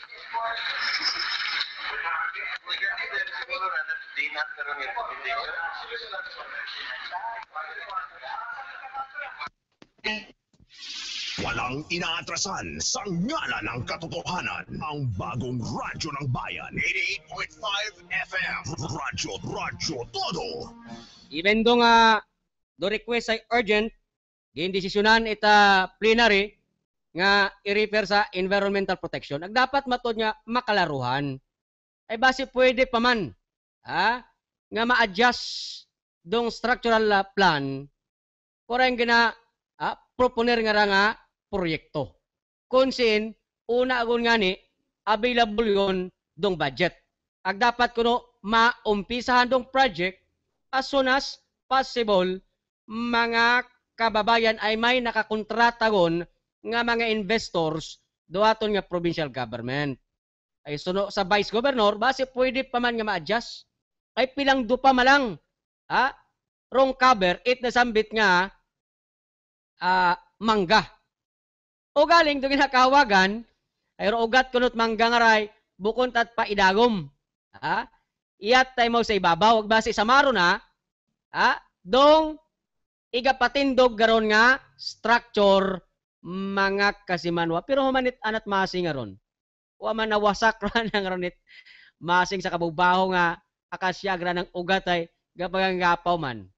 Walang inaatrasan sa ngala ng katotohanan. Ang bagong radyo ng bayan. 88.5 FM. Radyo Todo. Even though nga do request ay urgent, gindesisyonan ita plenary nga i-refer sa environmental protection. Ang dapat matod nga makalaruhan. Ay base pwede pa man nga ma-adjust dong structural plan kung gina proponer nga proyekto. Kung sin, una agon nga ni, available yon dong budget. Ang dapat kuno maumpisahan dong project as soon as possible, mga kababayan ay may nakakontratagon nga mga investors doaton nga provincial government. Ay suno sa vice governor, base pwede pa man nga ma-adjust. Ay pilang dupa malang, wrong cover, it nasambit nga mangga. O galing do ginakawagan, ay ugat kunot mangga nga ray, bukon tat pa idagom. Iyat tayo mo sa ibabaw, wag base sa maro na, dong igapatindog garon nga structure mga kasimanwa. Pero humanit anat masing nga ron. Wa man nawasak ron ang ronit masing sa kabubaho nga akasya gra ng ugat ay gapagangapaw man.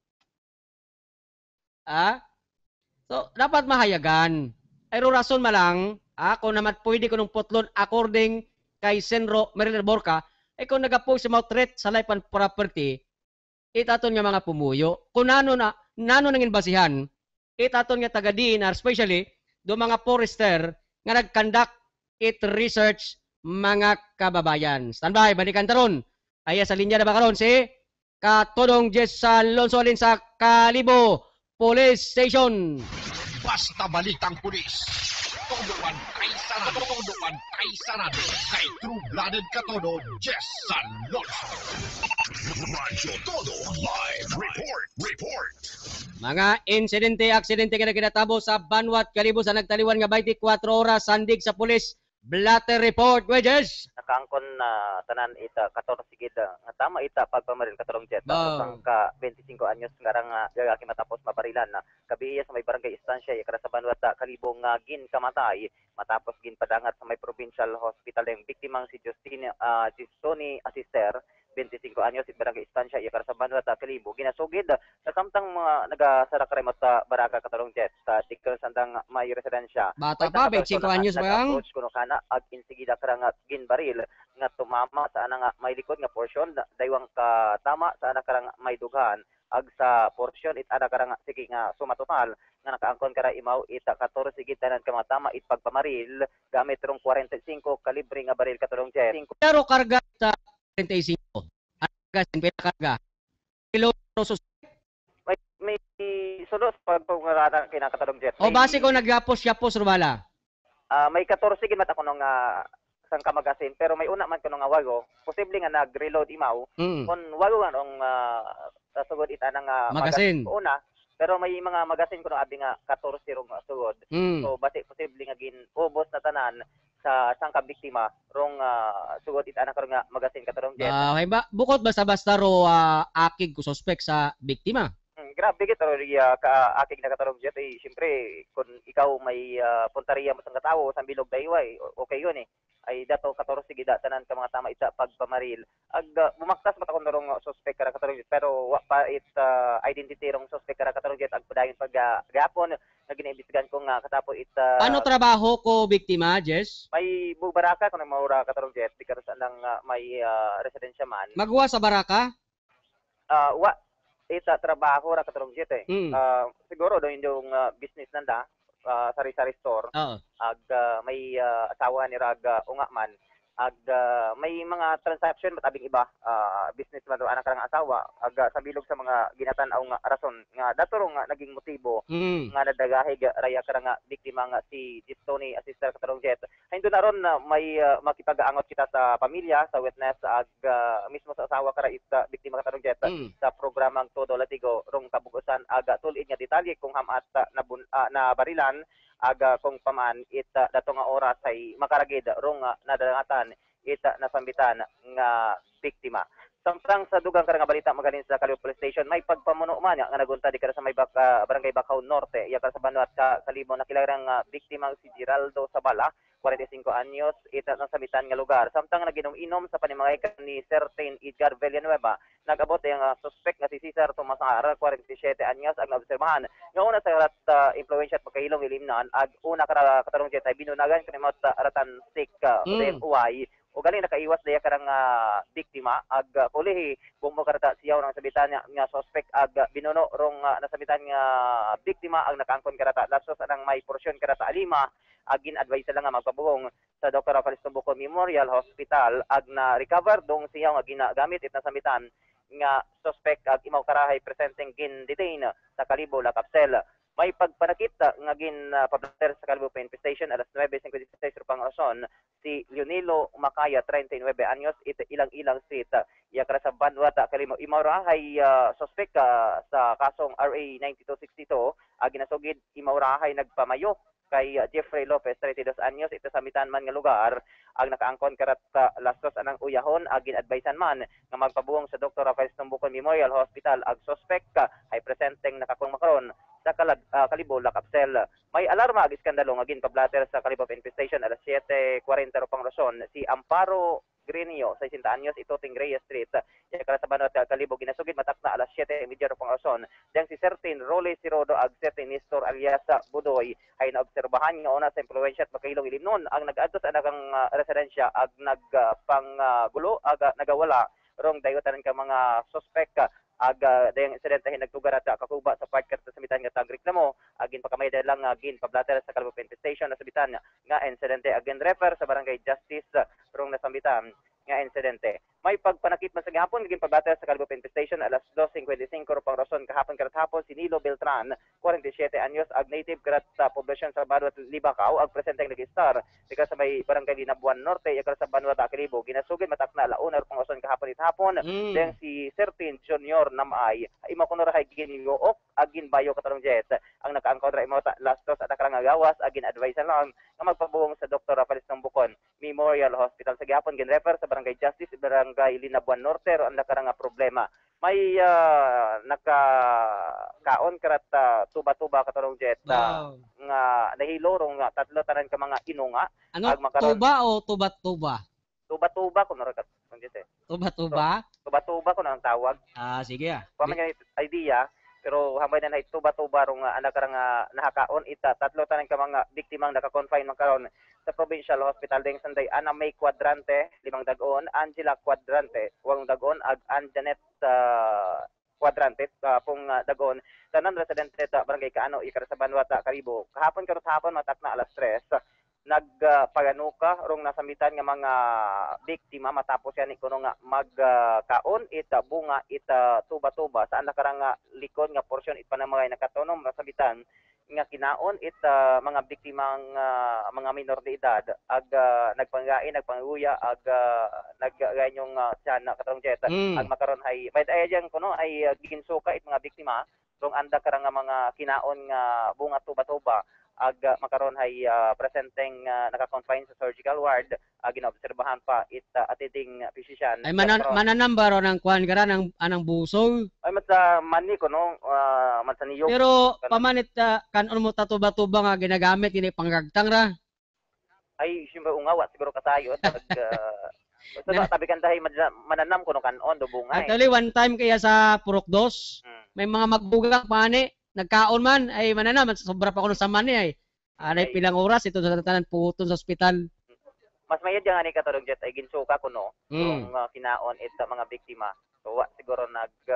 So, dapat mahayagan. Ay rason malang, kung naman pwede ko nung putlon according kay Senro Meriner Borca, ay kung nag-post sa mga threat sa life and property, itaton nga mga pumuyo. Kung nano nangin basihan, itaton nga taga-DNR, especially, do mga forester nga nag-conduct it research mga kababayan. Standby, balikan taron. Ay sa linya na ba karon si Katodong Jess Alonso alin sa Kalibo Police Station. Basta balitang pulis. Todoan kay sarado. Todoan kay sarado. Kay true-blooded Katodo, Jess Alonso. Radyo Todo Live Report. Mga aksidente nga naginatabo sa Banwat, Kalibo sa nagtaliwan nga 24 oras sandig sa pulis. Blatter report, Wedges. Nakangkon na tanan ita 14 sigid nga tama ita pagpamaril katarong jet. Tapos ang ka 25 anyos nga rang gagaki matapos mabarilan na kabiya sa may barangay istansya ikara sa Banwat, Kalibo nga gin kamatay matapos gin padangat sa may provincial hospital ng biktimang si Justini Asister 25 anyos si barangay istansya ikara sa Banwat, Kalibo ginasugid sa samtang mga nagasara karemot sa Baraka katarong jet sa tikal sandang may residensya. Bata pa 25 anyos ba yang? Kuno kana ag insigida karang gin baril nga tumama sa ana nga may likod nga portion daywang ka tama sa ana karang may dughan ag sa portion it ana karang sige nga suma total nga nakaangkon kara imaw ita 14 sigid tanan ka matama it pagpamaril gamit rong 45 kalibre nga baril katulong jet. Pero karga sa 45. Ang karga. Kilo may sunod pagpungaranan kinakatalong jet. O base ko nagyapos-yapos rumala. May 14 gid mata kuno nga sang kamagasin pero may una man kuno nga wago posible nga nag-reload imaw kun wago nga nung sugod ita nang magasin una pero may mga magasin kuno abi nga 14 rong sugod so base posible nga gin ubos na tanan sa sangka biktima rong sugod ita na karon nga magasin katarong jet. Okay ba bukod basta-basta ro akig ko suspect sa biktima. Grabe kita ka aking nakatarong jet eh syempre kung ikaw may punteriya mo sa tawo sa bilog dayway okay yun ay dato 14 gida tanan ka mga tama ita pagpamaril ag bumaktas mata kun rong suspect ka katarong jet pero wa pa it identity rong suspect ka katarong jet ag padayon pag gapon nga giniimbestigahan ko nga katapo it ano trabaho ko biktima Jess? May Baraka kun maura katarong jet because nang may residensya man magwa sa Baraka? Wa ita trabaho ra katarong jet siguro do yung business nanda sari-sari store ag may asawa ni rag unga man may mga transaction matabing iba business man anak karang asawa sa bilog sa mga ginatan-aw nga rason nga dato nga naging motibo nga nadagahig raya karang biktima nga si Tony Sister Katarong Jet. Hindo na ron may makipag-aangot kita sa pamilya sa witness mismo sa asawa kara biktima Katarong Jet sa programang Todo Latigo rong kabugusan tulid nga detalye kung hamat na barilan kung paman dato nga oras ay makaragid rong nadangatan nasambitan nga biktima. Samtang sa dugang karang balita magaling sa Kalibo Police Station may pagpamuno man nga nagunta di kara sa may barangay Bacau Norte iya kara sa Banuat Kalibo nakilarang biktima si Geraldo Sabala 45 anyos nasambitan nga lugar. Samtang naginom-inom sa panimangay ni Certain Edgar Villanueva nagabot ang suspect nga si Cesar Tomasar 47 anyos ang naobserbahan nga una sa impluensya at pagkahilong ilimnan ag una kara Katarong Jet ay binunagan kanimot aratan stick uway o galing nakaiwas daya karang biktima ag kulihi bumbo karata siyaw ng sabitan nga suspect ag binuno rong nasabitan nga biktima ang nakaangkon karata lasos anang may porsyon karata alima agin advice lang nga magpabuhong sa Dr. Rafael Tumbuco Memorial Hospital ag na recover dong siyaw nga ginagamit it nasambitan nga suspect ag imaw karahay presenting gin detain sa Kalibo La Capsel. May pagpanakita nga gin pablater sa Kalibo PNP Station alas 9:56 rupang rason si Leonilo Macaya 39 anyos ilang-ilang street iya kara sa Banuat Kalibo imawrahay suspect sa kasong RA 9262 ginasugid imawrahay nagpamayo kay Jeffrey Lopez 32 anyos ito sa mitan man nga lugar ang nakaangkon karat lastos anang uyahon agin advisean man nga magpabuhong sa Dr. Rafael Tumbuco Memorial Hospital ag suspect ay presenting nakakong makaron sa Kalibo La Capsel. May alarma ag iskandalo nga gin pablater sa Kalibo PNP Station alas 7:40 rupang rason si Amparo Grinio 60 anyos ito Reyes Street iya kara sa Banuat Kalibo ginasugid matakna alas 7:30 rupang rason diyang si Certain Role Sirodo ag Certain Nestor alias Budoy ay naobserbahan nga una sa impluensya at makahilong ilimnon ang nag-adto sa anakang residensya ag nagpanggulo ag nagawala rong dayotan ka mga suspect ag dayang insidente nagtugar at kakuba sa part karta sa mitan nga tagreklamo agin pakamay lang agin pablater sa Kalibo PNP Station na sabitan nga insidente agin refer sa Barangay Justice rong nasambitan nga insidente. May pagpanakit man sa gihapon naging pablater sa Kalibo PNP Station alas 2:55 rupang rason kahapon karat hapon si Nilo Beltran 47 anyos ag native karat sa poblasyon sa Banuat Libacao ag presenteng nag-star dika sa may Barangay Linabuan Norte iya sa Banuat Kalibo ginasugid matakna alauna rupang rason kahapon hapon deng si Certain Junior Namay imo kuno rahay ginyook agin bayo Katarong Jet ang nakaangkon ra imo lastos at karang gawas agin advice lang nga magpabuhong sa Dr. Rafael Tumbuco Memorial Hospital sa gihapon gin-refer sa Barangay Justice Barangay Linabuan Norte ro ang nakarang problema may nakakaon karat tuba-tuba Katarong Jet nga nahilo rong tatlo tanan ka mga inunga ano tuba o tuba-tuba tuba-tuba kuno ra Katarong Jet tuba-tuba tuba-tuba kuno ang tawag sige paman idea pero hambay na tuba-tuba rong anak karang nahakaon ita tatlo tanan ka mga biktimang naka-confine man karon sa Provincial Hospital ding Sanday Ana May Quadrante 5 dagon Angela Quadrante 8 dagon ag Anjanet Quadrante pong dagon tanan residente sa Barangay Kaano ikara sa Banuat Kalibo kahapon karot hapon matak na alas 3 nagpaganuka rong nasambitan nga mga biktima matapos yan ikuno nga magkaon ita bunga ita tuba-tuba saan nakarang likod nga porsyon it panamangay nakatonom nasambitan nga kinaon ita mga biktimang mga minor de edad ag nagpanggain nagpanguya ag nagganyong tiyan Katarong Jet ag makaron hay may ayang kuno ay ginsuka it mga biktima rong anda karang mga kinaon nga bunga tuba-tuba ag makaron hay presenteng naka-confine sa surgical ward ginaobserbahan pa it attending physician ay mananambaro ng kuan gara ng anang busol ay matsa mani kuno matsa niyo pero pamanit kanon mo tatuba-tuba nga ginagamit ini panggagtang ra ay siyempre ungawa siguro katayo ag so tabi kan dahi mananam kuno kanon do bungay actually one time kaya sa Purok 2 may mga magbugang pani nagkaon man ay mananam sobra pa kuno sa mani ay anay pilang oras ito sa tanan puton sa ospital mas mayad yang ani Katarong Jet ay ginsuka kuno kung kinaon ita mga biktima so siguro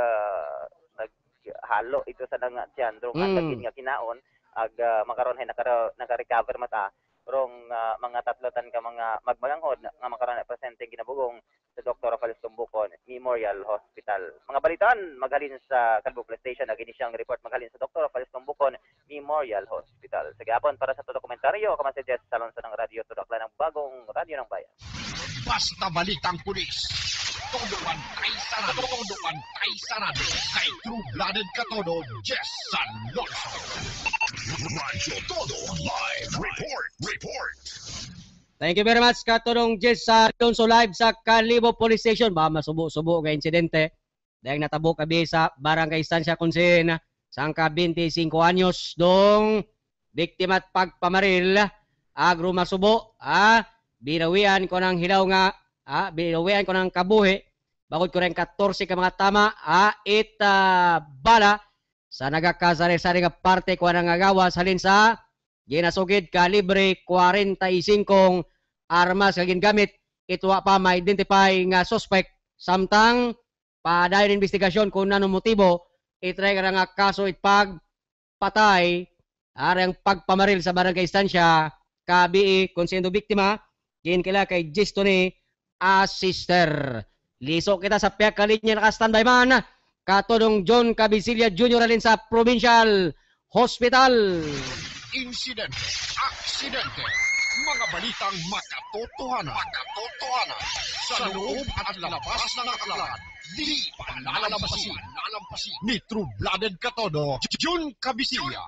naghalo ito sa nang tiyan dro nga nga kinaon ag makaron hay naka-recover mata rong mga tatlotan ka mga magmaganghod nga makaroon na presente ginabugong sa Dr. Rafael Tumbukon Memorial Hospital. Mga balitaan maghalin sa Calvo Police Station na ginisyang report maghalin sa Dr. Rafael Tumbukon Memorial Hospital. Sa gapon para sa todo komentaryo, kamasidya sa salon sa ng radyo tudakla ng bagong radyo ng bayan. Basta balitang pulis. Todoan kay sarado. Todoan kay sarado. Kay true-blooded katodo, Jess San Lorenzo. Radyo Todo Live Report. Thank you very much katulong Jess sa Alonso live sa Kalibo Police Station. Ba masubo-subo ka insidente. Dahil natabo kabi sa Barangay Estancia Consen sangka 25 anyos dong biktima at pagpamaril agro masubo binawian ko ng hilaw nga binawian ko ng kabuhi bakod ko rin 14 ka mga tama bala sa nagakasari-sari nga parte ko ng agawas halin sa ginasugid kalibre 45 armas kagin gamit ito pa ma-identify nga suspect samtang padayon investigasyon kung nanong motibo itry ka nga kaso itpag patay arang pagpamaril sa Barangay Estancia kabii konsendo biktima gin kila kay Gistoni Sister. Liso kita sa piyak kalinya naka-standby man katulong John Cabisilia Jr. alin sa Provincial Hospital. Insidente, aksidente, mga balitang makatotohanan sa loob at labas ng aklan. Di palalampasin ni true-blooded katodo, Jun Cabisilia.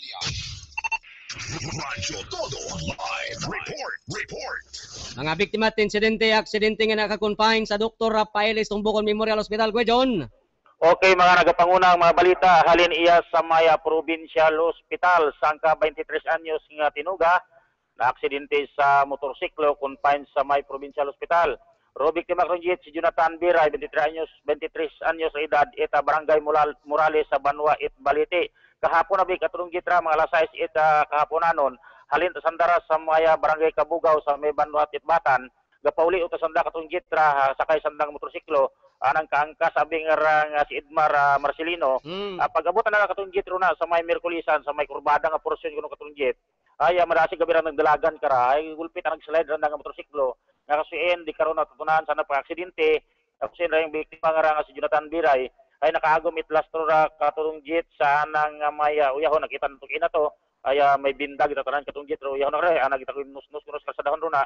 Radyo Todo Live Report. Mga biktima at insidente, aksidente nga nakakonfine sa Dr. Rafael Tumbukon Memorial Hospital. Kuya John. Okay, mga nagapangunang mga balita, halin iya sa Maya Provincial Hospital, sangka 23 anyos nga tinuga, na aksidente sa motorsiklo, confined sa Maya Provincial Hospital. Robik Timakrunjit, si Jonathan Biray, 23 anyos sa edad, ita Barangay Morales sa Banwa, it Balite. Kahapon na katulong gitra, mga alas 6 kahaponanon, halin ta sandara sa Maya Barangay Kabugaw sa may Banwa, it Batan, gapauli uta sanda katulong gitra, sakay sandang motorsiklo, anang kaangkas abing nga si Edmar Marcelino pag-abutan na katong jet na sa may Merkulisan sa may kurbada nga porsyon kuno katong jet ay marasi gabi ra nagdalagan kara ay gulpit ang slide ra nga motorsiklo nga kasuin di karon natutunan sa pag-aksidente kasuin ra yung biktima nga si Jonathan Biray ay nakaagom itlastro ra katong jet sa anang may uyahon nakita nato ina to ay may bindag itatanan katong jet ro uyahon ra ana kita nus sa dahon ro na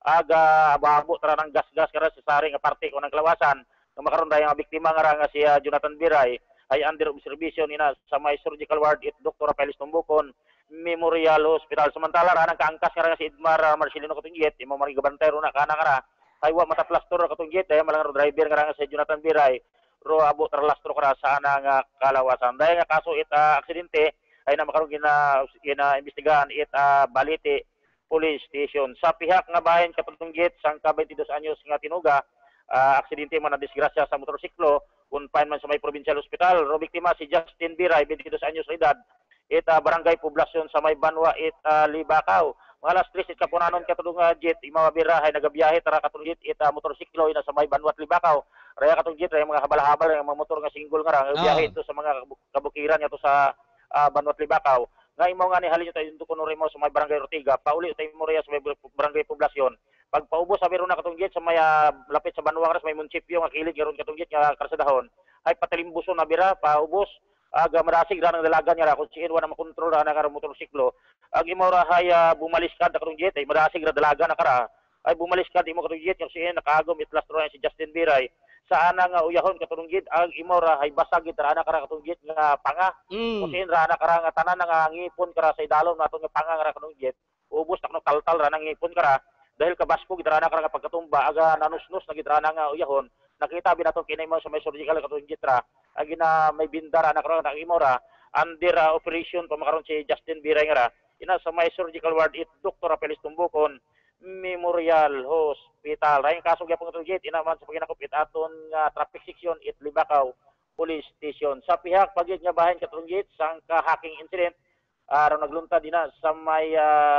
aga ababo tra ng gas-gas kara sa sari nga parte ko ng klawasan makaroon tayo nga biktima nga si Jonathan Biray ay under observation ina sa may surgical ward it Dr. Rafael Tumbukon Memorial Hospital. Samantala ra nang kaangkas nga si Edmar Marcelino katungyet imo mari gabantero na kana ay wa mataplastor katungyet ay malang driver nga si Jonathan Biray ro abo tralastro kara sa nga kalawasan. Dahil nga kaso aksidente ay na makaroon gina imbestigahan Balite Police Station. Sa pihak nga bahin katungyet sangka 22 anyos nga tinuga aksidente man na disgrasya sa motorsiklo confined man sa may Provincial Hospital. Ro biktima si Justin Biray, 22 anyos sa edad, barangay poblasyon sa may Banwa, Libakaw. Mga alas 3 kapunanon katulong jet, imawabirahay nagabiyahe tara katulong jet, motorsiklo ina sa may Banwa, Libakaw. Raya katulong jet, raya mga habal-habal, mga motor nga single nga biyahe ito sa mga kabukiran ito sa Banwa, Libakaw. Nga imo nga ni halin tayo dito kuno mo sa may Barangay Ortiga, pauli tayo mo sa may barangay poblasyon. Pagpaubos sa biro na katong jet sa may lapit sa Banwa may munisipyo nga kilid karon katong jet nga karsadahon ay patalimbuson na bira paubos aga marasig ra nang dalagan niya ra kun siin wa na makontrol ra na karong motorsiklo ag imo ra hay bumalis kad katong jet ay marasig ra dalaga na kara ay bumalis kad imo katong jet yung siin nakaagom itlastro si Justin Biray sa ana nga uyahon katong jet ag imo ra hay basag gid ra na kara katong jet nga panga kun siin ra na kara nga tanan nga ngipon kara sa idalom nato nga panga ra katong jet ubos na kuno kaltal ra nang ngipon kara dahil kabasko gidrana ka nga pagkatumba aga nanusnus na gidrana nga uyahon nakita binaton kinay mo sa may surgical katong gitra agi na may bindara na karon imora under operation pamakaron si Justin Biray nga ina sa may surgical ward it Dr. Rafael Tumbukon Memorial Hospital ray kaso gyapon katong jet ina man sa paginakop it aton nga traffic section it Libakaw Police Station sa pihak pagid nga bahin katong jet sang hacking incident araw nagluntad dina sa may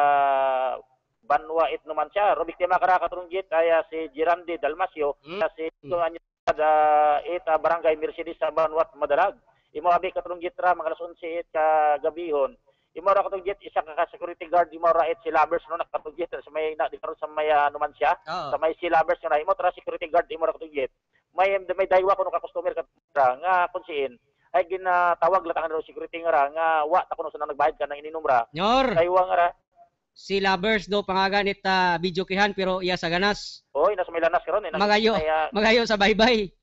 Banwa it naman siya. Ro biktima kara katong jet ay si Girandi Dalmasio si Barangay Mercedes sa Banwa Madalag. Imo abi katong jet ra mga alas 11 ka gabihon. Imo ra katong jet isa ka security guard imo ra it si Lovers no nakatong jet sa may di karon sa may Numancia sa may si Lovers nga imo tra security guard imo ra katong jet. May daywa kuno ka customer ka nga kunsiin ay ginatawag latangan ro security nga wa ta kuno sa nagbayad ka nang ininom ra. Nyor. Daywa nga ra. Si Lovers do pangaganit video kihan pero iya sa ganas. Oy, nasa may lanas karon Magayo sa baybay.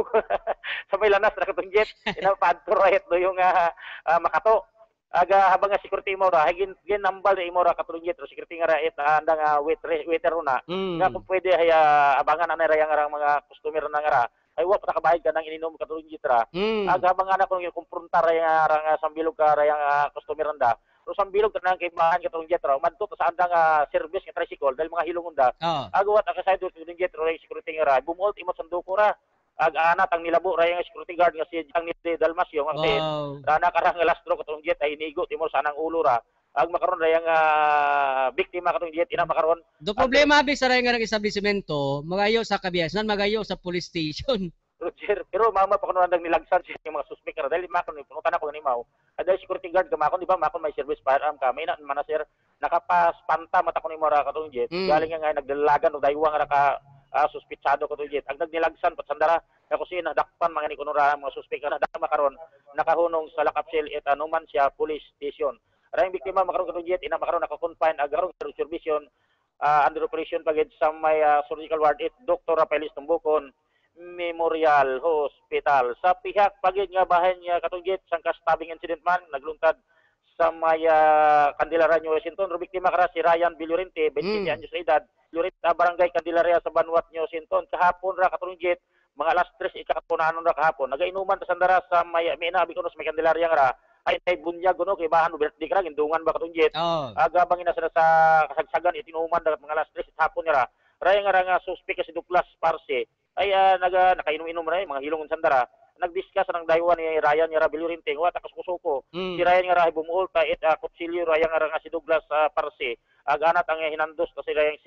Sa may lanas ra katong jet. Ina padto right do yung Makato. Aga habang nga security mo ra gin nambal imo ra katong jet security nga ra it andang waiter na. Nga kung pwede ay abangan anay ra yang mga customer na nga ra. Ay wa pa kabayad ka nang ininom katong jet ra. Aga habang ana kung kumprontar yang sambilog ka ra yang customer nda. So sambilog tanang kay bahan katong jet ra madto sa andang service nga tricycle dahil mga hilong unda. Agawat ka side katong jet ra security nga ra bumuot imo sanduko ra. Ag-ana tang nilabo ra yung security guard nga si Jang ni Dalmasio nga sin. Rana karang lastro katong jet ay inigo timo sanang ulo ra. Ag makaron ra yung biktima katong jet ina makaron. Do problema abi sa nga establishmento, magayo sa kabiyasan, magayo sa police station. Roger, pero mama pa kuno andang nilagsan siya yung mga suspect ra dahil makon punutan ako nimaw. Aday security guard ka makon di ba makon may service firearm ka may na sir nakapaspanta mata ko ni mo ra katong jet. Galing nga nagdalagan og daywang ra ka suspitsado katong jet. Ang nagnilagsan pat sandara na kusina dakpan mga ni kuno ra mga suspect na dama makaron nakahunong sa Lakapsil et Numancia Police Station. Ra biktima makaron katong jet ina makaron naka-confine agaron sa observation under operation pagid sa may surgical ward it Dr. Rafaelis Tumbukon Memorial Hospital. Sa pihak pagid nga bahin nga katong jet sang stabbing incident man nagluntad sa may Candelaria, Washington. Biktima kara si Ryan Vilorente, 27 anyos sa edad. Lorita Barangay Candelaria sa Banwat, Washington. Kahapon ra katong jet mga alas 3 ikatunanon ra kahapon. Nagainuman ta sandara sa may inabi kuno sa may Candelaria nga ra. Ay bunyag kuno kay bahan birthday kra gindungan ba katong jet. Aga bangin na sa kasagsagan itinuman dagat mga alas 3 hapon nga ra. Ray nga suspect si Douglas Parse ay nakainom-inom ra mga hilong sandara. Nagdiscuss ng daywa ni Ryan nga Vilorente wa ta kasuko. Si Ryan nga ra bumuol ta it kutsilyo Ryan nga si Douglas Parse. Aganat ang hinandos kasi Ryan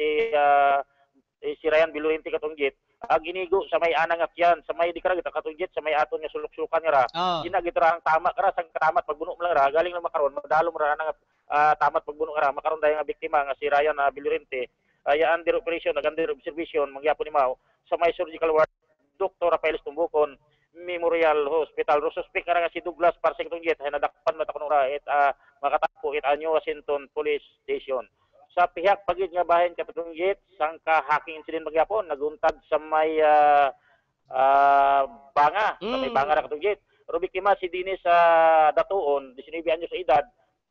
si Ryan Vilorente katong jet. Ginigo sa may anang at yan sa may dikra kita katong jet sa may aton nga sulok-sulukan nga ra. Ginagitra ang tama kara sang katamat pagbuno lang ra galing na makaron madalom ra nang tamat pagbuno ra makaron dayon nga biktima nga si Ryan Vilorente. Under operation under observation mangyapon ni mao sa may surgical ward Dr. Rafaelis Tumbukon Memorial Hospital. Suspect nga si Douglas Parse katong jet ay nadakpan mata kuno ra it makatapo it Anyo Washington Police Station. Sa pihak pagid nga bahin katong jet sang ka-hacking incident magyapon naguntad sa may banga sa may banga ra katong jet. Biktima si Dinis Datuon 19 anyos sa edad.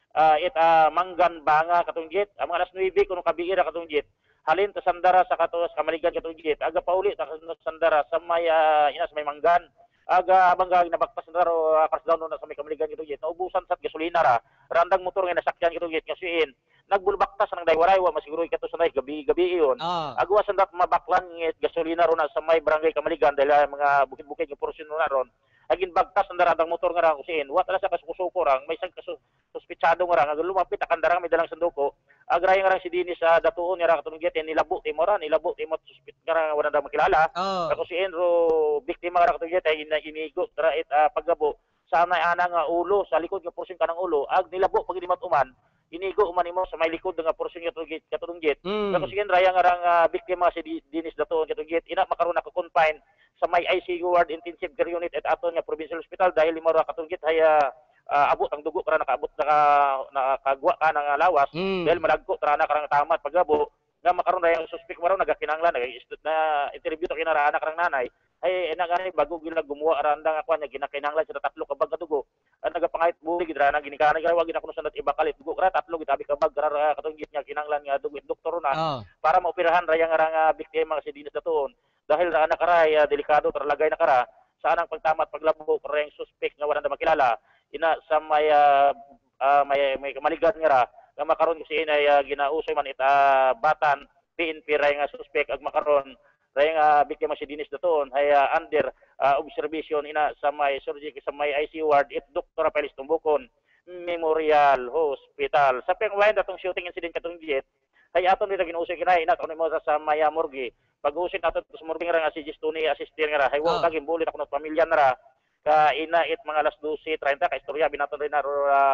Manggan banga katong jet ang mga alas 9 kuno kabiira katong jet halin ta sandara sa katos kamaligan katong jet aga pauli ta sandara sa may sa may manggan aga abang nabaktas na ro down na sa may kamaligan katong jet naubusan sa gasolina ra randang motor nga nasakyan katong jet kasuin nagbulbaktas ng daywaray wa masiguro ikato sa gabi iyon agwa sandat mabaklan gasolina ro na sa may barangay kamaligan dahil mga bukid-bukid nga porsyon na ron agin bagtas ang daradang motor nga ra kusin wa tala sa kasuko rang may sang suspitsado nga ra nga lumapit akan darang may dalang sanduko agray nga ra si Dinis Datuon nga ra katong jet nilabo timo suspit nga ra wala daw makilala kusin ro biktima nga ra katong jet ay inigo ra it paggabo sa ana nga ulo sa likod nga porsyon kanang ulo ag nilabo pag matuman inigo man imo sa may likod nga porsyon katong jet kusin raya nga ra biktima si Dinis Datuon katong jet ina makaron na confine sa may ICU ward intensive care unit at aton nga provincial hospital dahil lima ra katong jet ay abot ang dugo para nakaabot nakagwa ka ng lawas dahil malagko tara na karang tamat paggabo nga makaron na yung suspect maron nagakinanglan na interview to kinara anak karang nanay ay nagani bago gila gumawa aranda nga kuan ginakinanglan sa tatlo ka bag dugo nagapangait buli gidra na ginikanan ga wag ginakuno sandat ibakalit dugo kra tatlo gitabi ka bag kara katong jet nga kinanglan nga dugo doktor na para maoperahan raya nga biktima si Dinis Datuon dahil ra anak karay delikado taralagay na kara sa anang pagtamat paglabo karang suspect nga wala na makilala ina sa may kamaligan nga ra nga makaron kasi inay ginausoy man batan PNP ray nga suspect ag makaron ray nga biktima si Dinis Datuon ay under observation ina sa may surgery sa may ICU ward it Dr. Rafaelis Tumbukon Memorial Hospital. Sa pangwayan datong shooting incident katong jet ay aton dito ginusoy kinay ina kuno mo sa may morgue pag-usin aton sa morgue nga si Gistuni assistant nga ra hay wa kaging bulit ako pamilya na ra ka ina it mga alas 12:30 ka istorya binaton rin na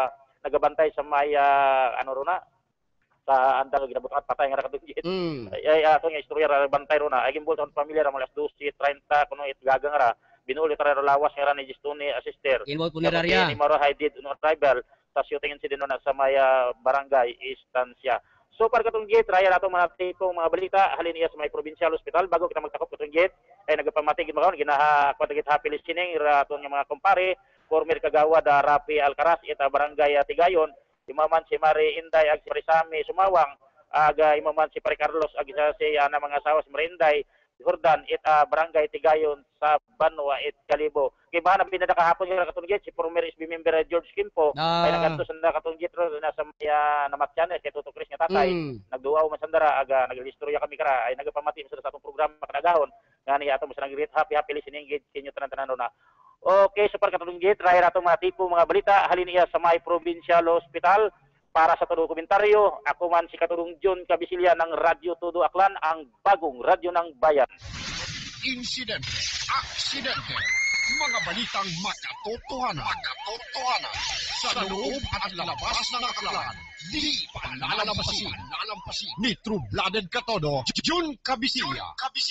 nagabantay sa may ano runa sa andang ginabutan patay nga katungit. Ay ato nga istorya ra bantay runa. Ay gimbol sa pamilya ra mga 12:30 kuno itgagang ra. Binulit ra lawas nga ra ni Justuni Asister. Gimbol punerarya. Ni Maro Haidid no tribal sa shooting incident na sa may barangay Estancia. So para katong gate, raya nato mga tipong mga balita, halin iya sa may provincial hospital bago kita magtakop katong gate, ay nagpamatigid makaon ginaha kwatagit happy listening raton nga mga kumpare, former kagawad Rapi Alcaraz ita barangay Tigayon, imaman si Mari Inday ag si Parisami Sumawang, aga imaman si Pare Carlos ag isa si ana mga asawa si Marinday Jordan ita barangay Tigayon sa Banwa it Kalibo. Kay ba na pinada kahapon yung katunggit si former SB member George Kimpo ay nagadto sa katunggit ro na sa namatyan kay Toto Chris nga tatay nagduaw man sandara aga naglistorya kami kara ay nagapamati sa atong programa kanagahon ngani ato mo sa nag-greet happy listening gate kinyo tanan-tanan na. Okay, so para katunggit raya nato mga tipo mga balita halin iya sa may provincial hospital. Para sa todo komentaryo, ako man si Katulong John Kabisilya ng Radyo Todo Aklan, ang bagong radyo ng bayan. Insidente, aksidente, mga balitang makatotohanan sa loob at labas ng Aklan. Di palalampasin ni True Blooded Katodo, John Kabisilya.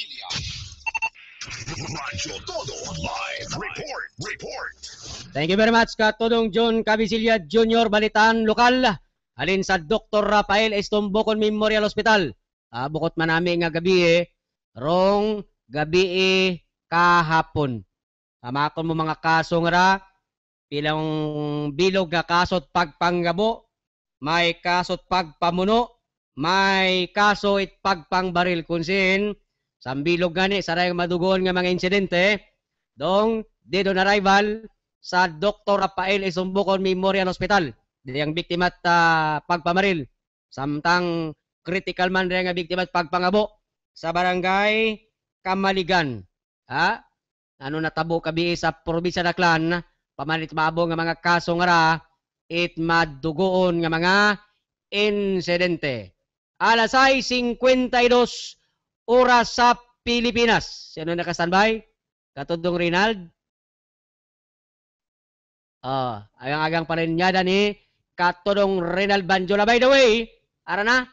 Radyo Todo Live Report. Thank you very much Katodong John Kabisilya Jr. Balitaan Lokal. Halin sa Dr. Rafael Estombocon Memorial Hospital. Bukod man namin nga gabi rong gabi kahapon. Makon mo mga kaso nga pilang bilog nga kasot pagpanggabo, may kasot pagpamuno, may kaso it pagpangbaril kunsin. Sambilog gani saray madugon nga mga insidente dong dead on arrival sa Dr. Rafael Estombocon Memorial Hospital. Dili ang biktima at pagpamaril. Samtang critical man rin ang biktima at pagpangabo sa barangay Kamaligan. Ano natabo kabi sa probinsya ng Aklan, pamalit maabo nga mga kaso nga it madugoon nga mga insidente. Alas 6:52 oras sa Pilipinas. Sino naka-standby? Katudong Rinald. Agang-agang pa rin niya ni Katodong Renal Banjola. By the way, ara na?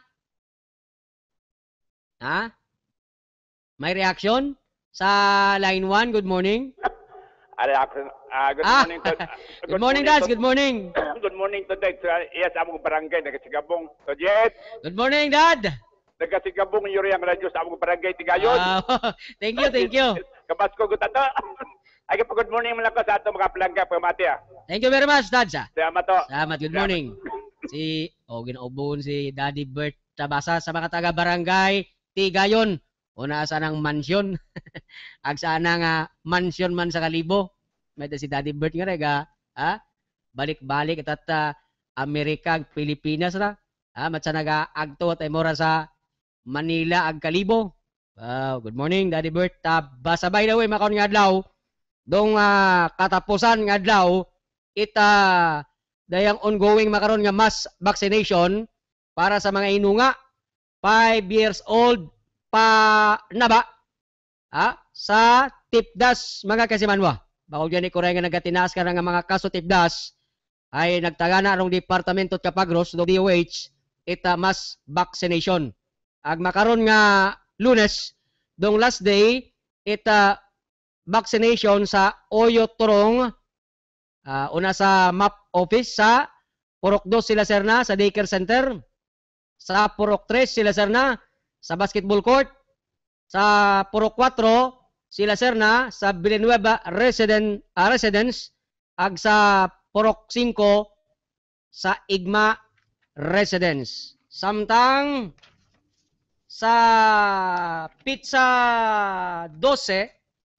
May reaction? Sa line 1, good morning. Good morning. Good morning, Dad. Good morning. Good morning today. Yes, among barangay, nagasigabong. So, yes. Good morning, Dad. Nagasigabong yung ang radyo sa among barangay, Tigayon. Thank you. Kabasko ko tato. Ay, good morning mga ko sa ato mga palangga, pamati Thank you very much, Dad. Salamat to. Salamat, good morning. Ginaubon si Daddy Bert Tabasa sa mga taga-barangay Tigayon. Una sa ng mansyon. Ag sana nga mansyon man sa Kalibo. May si Daddy Bert nga rega. Balik-balik at Amerika ag Pilipinas na. Matsa naga-agto at mora sa Manila ag Kalibo. Good morning, Daddy Bert Tabasa. By the way, makaon nga adlaw. Dong katapusan nga adlaw dayang ongoing makaron nga mass vaccination para sa mga inunga 5 years old pa naba sa tipdas mga kasimanwa. Bakod yan ikuray nga nagatinaas ka nga mga kaso tipdas ay nagtagana rong Departamento Kapagros do DOH mass vaccination. Ag makaron nga Lunes dong last day vaccination sa Oyo Turong una sa MAP office sa Purok 2 sila Serna sa daycare center, sa Purok 3 sila Serna sa basketball court, sa Purok 4 sila Serna sa Villanueva residence ag sa Purok 5 sa Igma residence. Samtang sa Pizza 12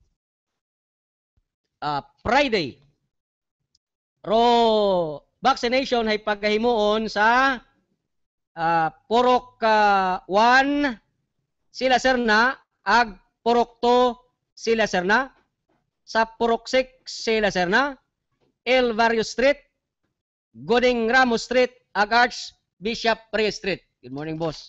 Friday vaccination ay pagkahimuon sa Purok 1 sila Serna ag Purok 2 sila Serna sa Purok 6 sila Serna El Barrio Street Goding Ramos Street ag Archbishop Reyes Street. Good morning, boss.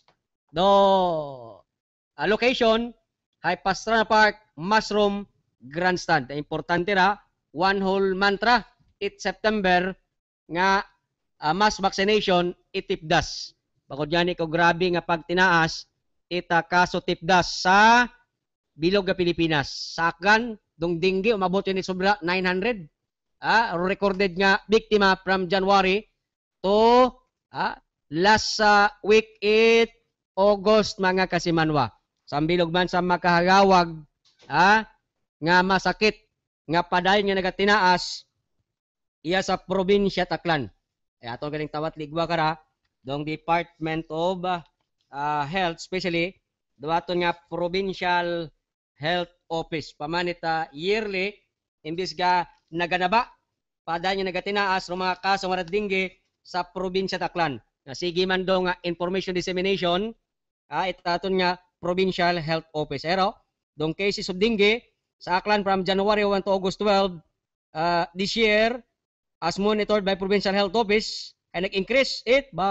Location ay Pastrana Park Mushroom Grandstand. Importante ra one whole mantra 8 September nga mass vaccination itipdas. Bakod yan ko grabe nga pagtinaas ita kaso tipdas sa bilog nga Pilipinas. Sakan dong dinggi umabot yun ni sobra 900. Recorded nga biktima from January to last week August mga kasimanwa. Sambilog man sa makahagawag nga masakit nga padayon nga nagatinaas iya sa probinsya Taclan. Ato galing tawat ligwa kara dong Department of Health, especially duwaton nga Provincial Health Office. Pamanita yearly imbis ga naganaba padayon nga nagatinaas ng mga kaso nga dingge sa probinsya Taclan. Sige man do nga information dissemination itaton nga Provincial Health Office. Pero dong cases of dengue sa Aklan from January 1 to August 12 this year as monitored by Provincial Health Office ay nag-increase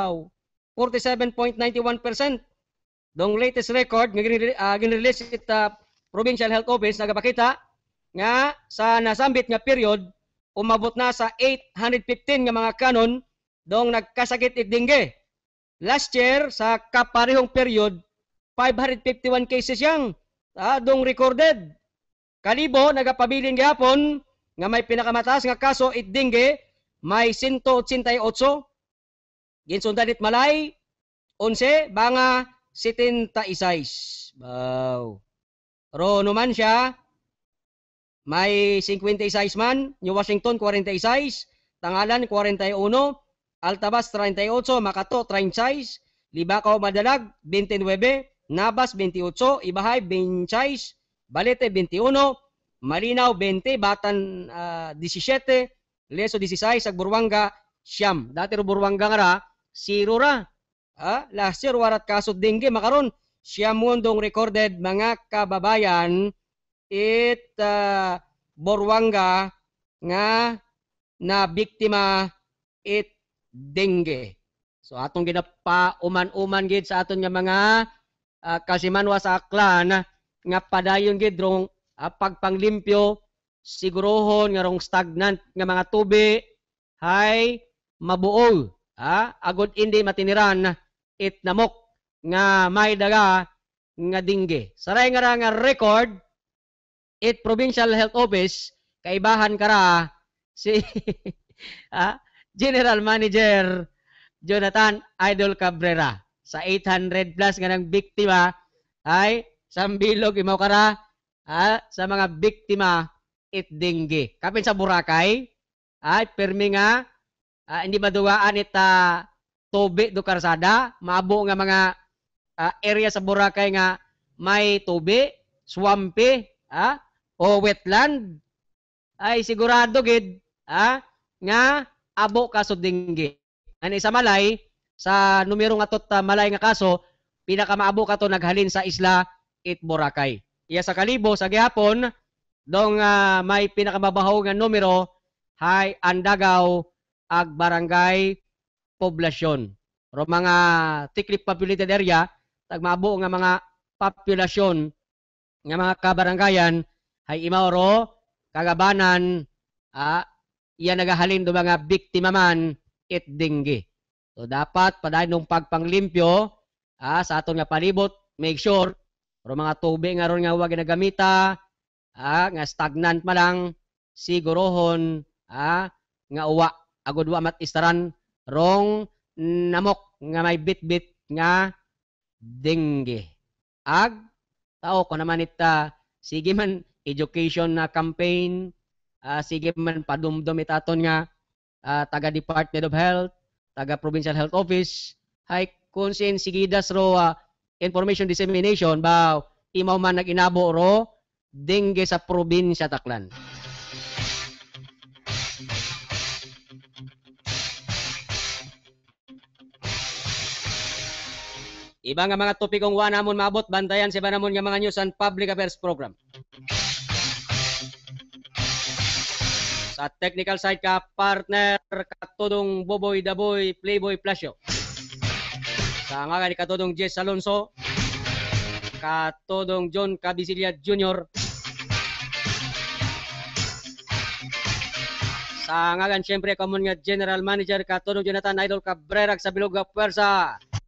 47.91%. Dong latest record nga ginrelease it Provincial Health Office nagapakita nga sa nasambit nga period umabot na sa 815 nga mga kanon dong nagkasakit it dengue. Last year sa kaparehong period 551 cases yang dong recorded. Kalibo nagapabilin gihapon nga may pinakamataas nga kaso it dengue may 188. Ginsundan it Malay 11 banga 76. Wow. Rono man siya may 56 man, New Washington 46, Tangalan 41, Altabas 38, Makato 36, Libacao Madalag 29, Nabas 28, Ibahay 26, Balete 21, Malinaw 20, Batan 17, Leso 16, Agburwanga siyam. Dati ro Burwanga nga ra, 0 ra. Last year warat kaso dengue makaron siyam mundong recorded mga kababayan Burwanga nga na biktima dengue. So atong ginapa uman-uman gid sa aton nga mga kasimanwa sa Aklan nga padayon gid rong pagpanglimpyo sigurohon nga rong stagnant nga mga tubi hay mabuol agud indi matiniran namok nga may daga nga dengue. Saray nga record Provincial Health Office kaibahan kara si General Manager Jonathan Idol Cabrera sa 800 plus nga ng biktima ay sambilog imaw kara sa mga biktima dengue. Kapin sa Boracay ay permi nga hindi madugaan tubi do karsada, maabo nga mga area sa Boracay nga may tubi, swampy, o wetland ay sigurado gid nga abo kaso dengue. Ani sa Malay sa numero nga tot Malay nga kaso pinakamaabo kato naghalin sa isla Boracay. Iya sa Kalibo sa gihapon dong may pinakamabahaw nga numero hay Andagaw ag barangay poblasyon. Pero mga thickly populated area tagmaabo nga mga populasyon nga mga kabaranggayan hay Imaoro, Kagabanan, iya nagahalin do mga biktima man dengue. So dapat padayon nung pagpanglimpyo sa aton nga palibot, make sure pero mga tubig nga ron nga huwag ginagamita, nga stagnant pa lang, sigurohon nga uwa agud wa matistaran rong namok nga may bit-bit nga dengue. Ag tao ko naman sige man education na campaign, sige man padumdum itaton nga taga Department of Health, taga Provincial Health Office, hay kunsin sigidas ro information dissemination ba imaw man naginabo ro dengue sa probinsya Taclan. Iba nga mga topikong wa namon maabot bantayan sa iba namon nga mga news and public affairs program. Sa technical side ka partner katudong Boboy Daboy Playboy Plasyo. Sa nga ni katudong Jess Alonso, katudong John Cabisilia Jr. Sa ngagan siyempre kamon nga General Manager Katulong Jonathan Idol Cabrera sa Bilog nga Pwersa.